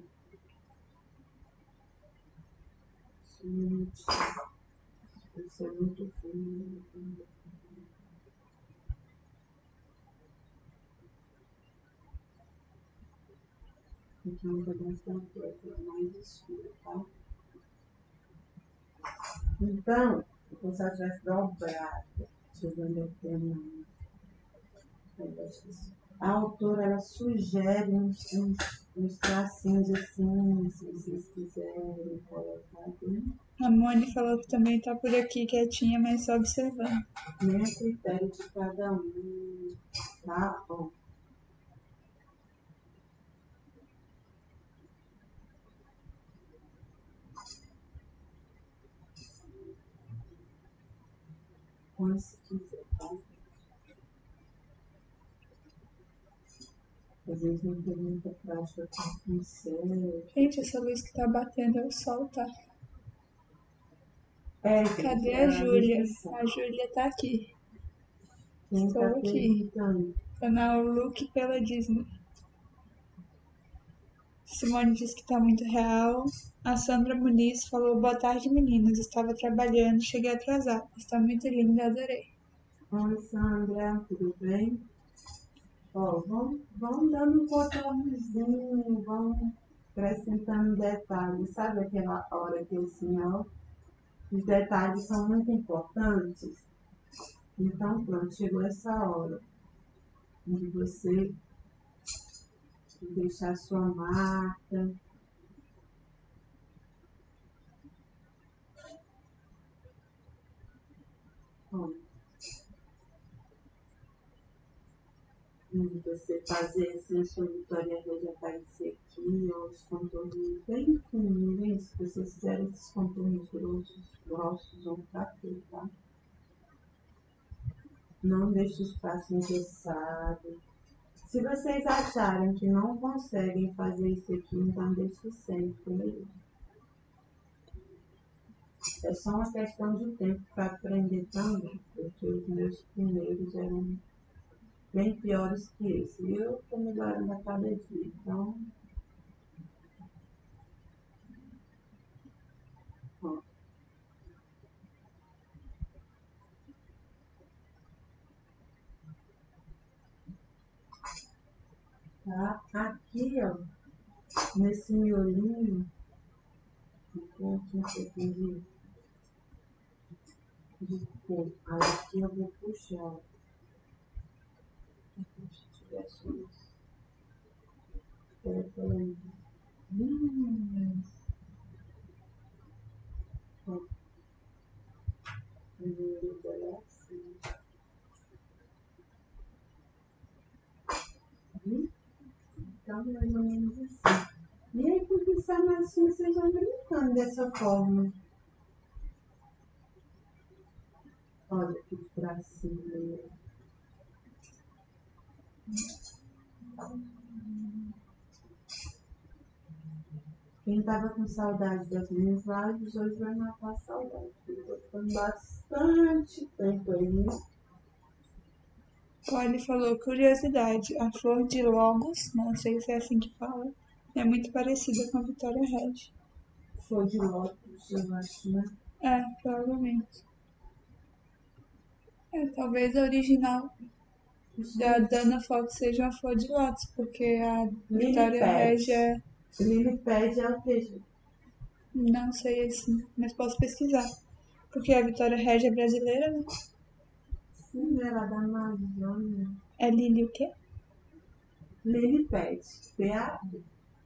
Gente, isso é muito fino. Então, eu vou gastar uma coisa mais escura, tá? Então, como se ela tivesse dobrado. Deixa eu ver onde eu tenho. A autora, ela sugere uns tracinhos assim, se vocês quiserem colocar aqui. A Moni falou que também tá por aqui quietinha, mas só observando. Nem a critério de cada um, tá? Ó. Quando se quiser, tá? Às vezes não tem muita prática com pincel. Gente, essa luz que tá batendo é o sol, tá? É, Cadê gente, a é a Júlia? reflexão. A Júlia tá aqui. Quem tá Estou aqui. perguntando? Canal Look pela Disney. Simone disse que tá muito real. A Sandra Muniz falou: boa tarde, meninas. Estava trabalhando, cheguei atrasada. Está muito linda, adorei. Oi, Sandra, tudo bem? Ó, vamos dando um contornozinho, vamos acrescentando detalhes. Sabe aquela hora que assim, ó, os detalhes são muito importantes? Então, pronto, chegou essa hora de você deixar sua marca. Ó, de você fazer assim, a sua vitória de aparecer aqui, ó, os contornos bem fininhos. Se vocês fizerem esses contornos grossos vão ficar aqui, tá? Não deixe o espaço engessado. Se vocês acharem que não conseguem fazer isso aqui, então deixe sempre. É só uma questão de tempo para aprender também, porque os meus primeiros eram bem piores que esse. E eu estou melhorando a cada dia. Então, ó, tá? Aqui, ó, nesse miolinho, tem aqui um pouquinho de cor. Aí aqui eu vou puxar, ó. Se tivesse uns. Ó, o miolo dela é assim. Então, mais ou menos assim. E aí, com pincel mais fino, vocês vão brincando dessa forma. Olha que tracinho. Quem tava com saudade das minhas lives, hoje vai matar a saudade. Eu tô ficando bastante tempo aí. Polly falou: curiosidade, a flor de Logos, não sei se é assim que fala, é muito parecida com a Vitória Red. Foi de lótus, eu acho, né? É, provavelmente. É, talvez a original da Dana Fox seja uma flor de lótus, porque a Vitória Lilipad. Regia, Lilipad é o que, gente? não sei assim, mas posso pesquisar. Porque a Vitória Regia é brasileira, né? Sim, ela da Amazônia. É Lili o quê? Lilipad. PAD.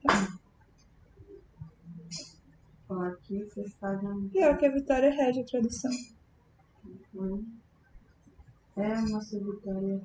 Ó, aqui vocês fazem. Pior que a Vitória Regia, a tradução. É a nossa Vitória.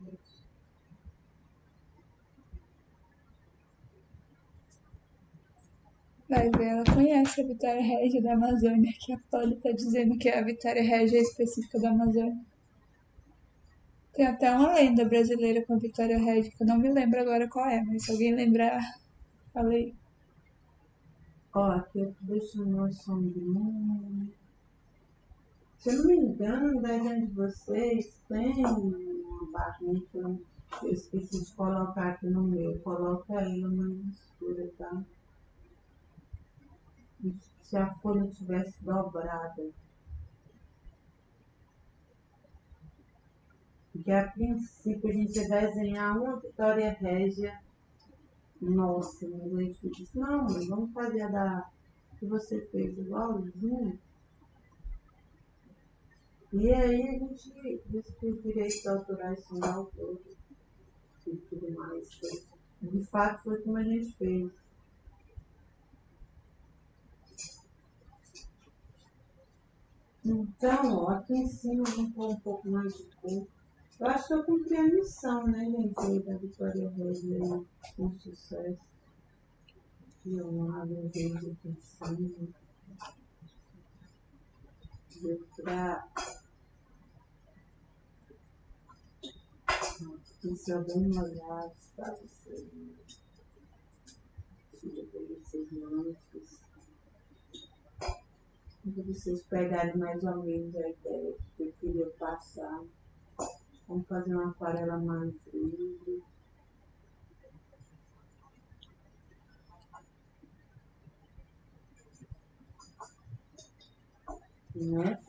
Vai ver, ela conhece a Vitória Regia da Amazônia, que a Polly tá dizendo que a Vitória Regia é específica da Amazônia. Tem até uma lenda brasileira com a Vitória Regia, que eu não me lembro agora qual é, mas se alguém lembrar, falei. Ó, aqui eu tô deixando uma sombrinha. Se eu não me engano, no desenho de vocês tem uma barrinha que eu esqueci de colocar aqui no meu. Coloca ela mais escura, tá? Se a folha tivesse dobrada. Porque a princípio a gente ia desenhar uma Vitória Régia. Nossa, mas a gente disse, não, mas vamos fazer a da que você fez igualzinho. E aí a gente disse que os direitos autorais são da autora e tudo mais. De fato foi como a gente fez. Então, ó, aqui em cima vou pôr um pouco mais de cor. Eu acho que eu cumpri a missão, né, gente, da Vitória Reis aí, com sucesso. De um lado, um verde aqui em cima. Pra pincel bem molhado, para vocês. Vocês manches. Para vocês pegarem mais ou menos a ideia que eu queria passar. Vamos fazer uma aquarela mais livre. Né?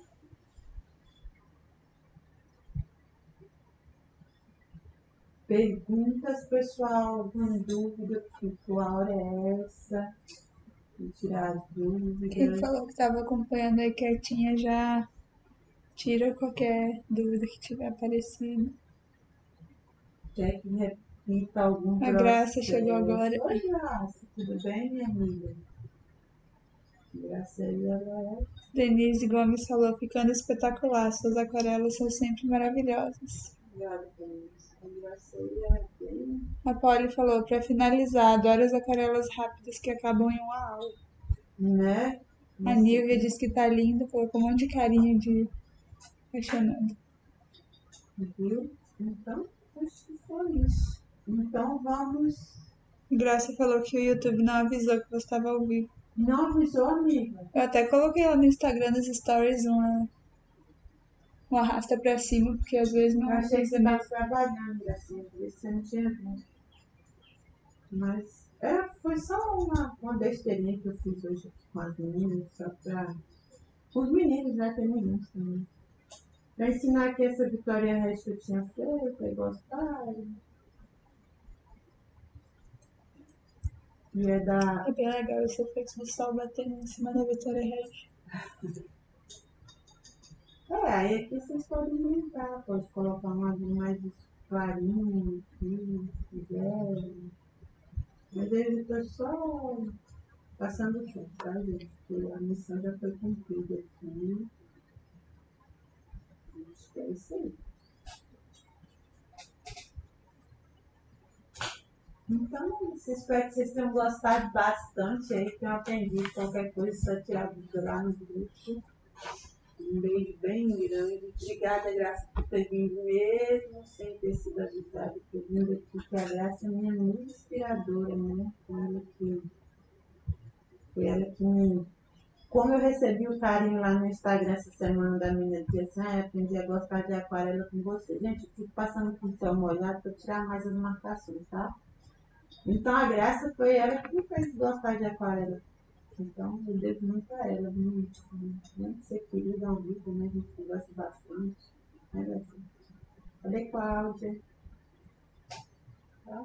Perguntas, pessoal, alguma dúvida? Qual é essa? Vou tirar as dúvidas. Quem falou que estava acompanhando aí quietinha já tira qualquer dúvida que tiver aparecido. Quer que repita algum A processo? Graça chegou agora. Oi, Graça, tudo bem, minha amiga? Graça aí, ela é. Denise Gomes falou, ficando espetacular, suas aquarelas são sempre maravilhosas. Obrigada por isso. A Graça aí é bem. A Polly falou, para finalizar, adoro as aquarelas rápidas que acabam em uma aula. Né? A Nívia disse que tá linda, colocou um monte de carinha de apaixonada. Viu? Então, acho que foi isso. Então, vamos. Graça falou que o YouTube não avisou que você estava ao vivo. Não avisou, amiga? Eu até coloquei lá no Instagram das stories um arrasta pra cima, porque às vezes não Eu achei que avisa você estava mesmo. trabalhando, Gracinha, por isso você não tinha visto. Mas foi só uma besteirinha que eu fiz hoje aqui com as meninas, só para. Os meninos, né? Tem meninos também. Para ensinar que essa Vitória Reis que eu tinha feito, e gostaram. E é da. É bem legal esse efeito do sol batendo em cima da Vitória Reis. Aí aqui vocês podem brincar, pode colocar uma azul mais clarinha aqui, se quiser. Mas eu estou só passando o tempo, tá, gente? Porque a missão já foi cumprida aqui. Acho que é isso aí. Então, espero que vocês tenham gostado bastante aí, tenham aprendido qualquer coisa, só tirar dúvida lá no grupo. Um beijo bem grande. Obrigada, Graça, por ter vindo mesmo, sem ter sido avisada por vindo aqui, que a Graça é minha muito inspiradora, né? Foi ela que me. Como eu recebi o carinho lá no Instagram essa semana da menina que disse assim, aprendi a gostar de aquarela com você. Gente, eu fico passando com o céu molhado para tirar mais as marcações, tá? Então a Graça foi ela que me fez gostar de aquarela. Então eu devo muito a ela, muito ser querida ao vivo, né? A gente conversa bastante. Né, Graça? Cadê Cláudia? Tá?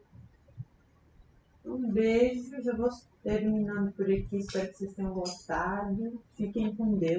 Um beijo, já vou terminando por aqui, espero que vocês tenham gostado. Fiquem com Deus.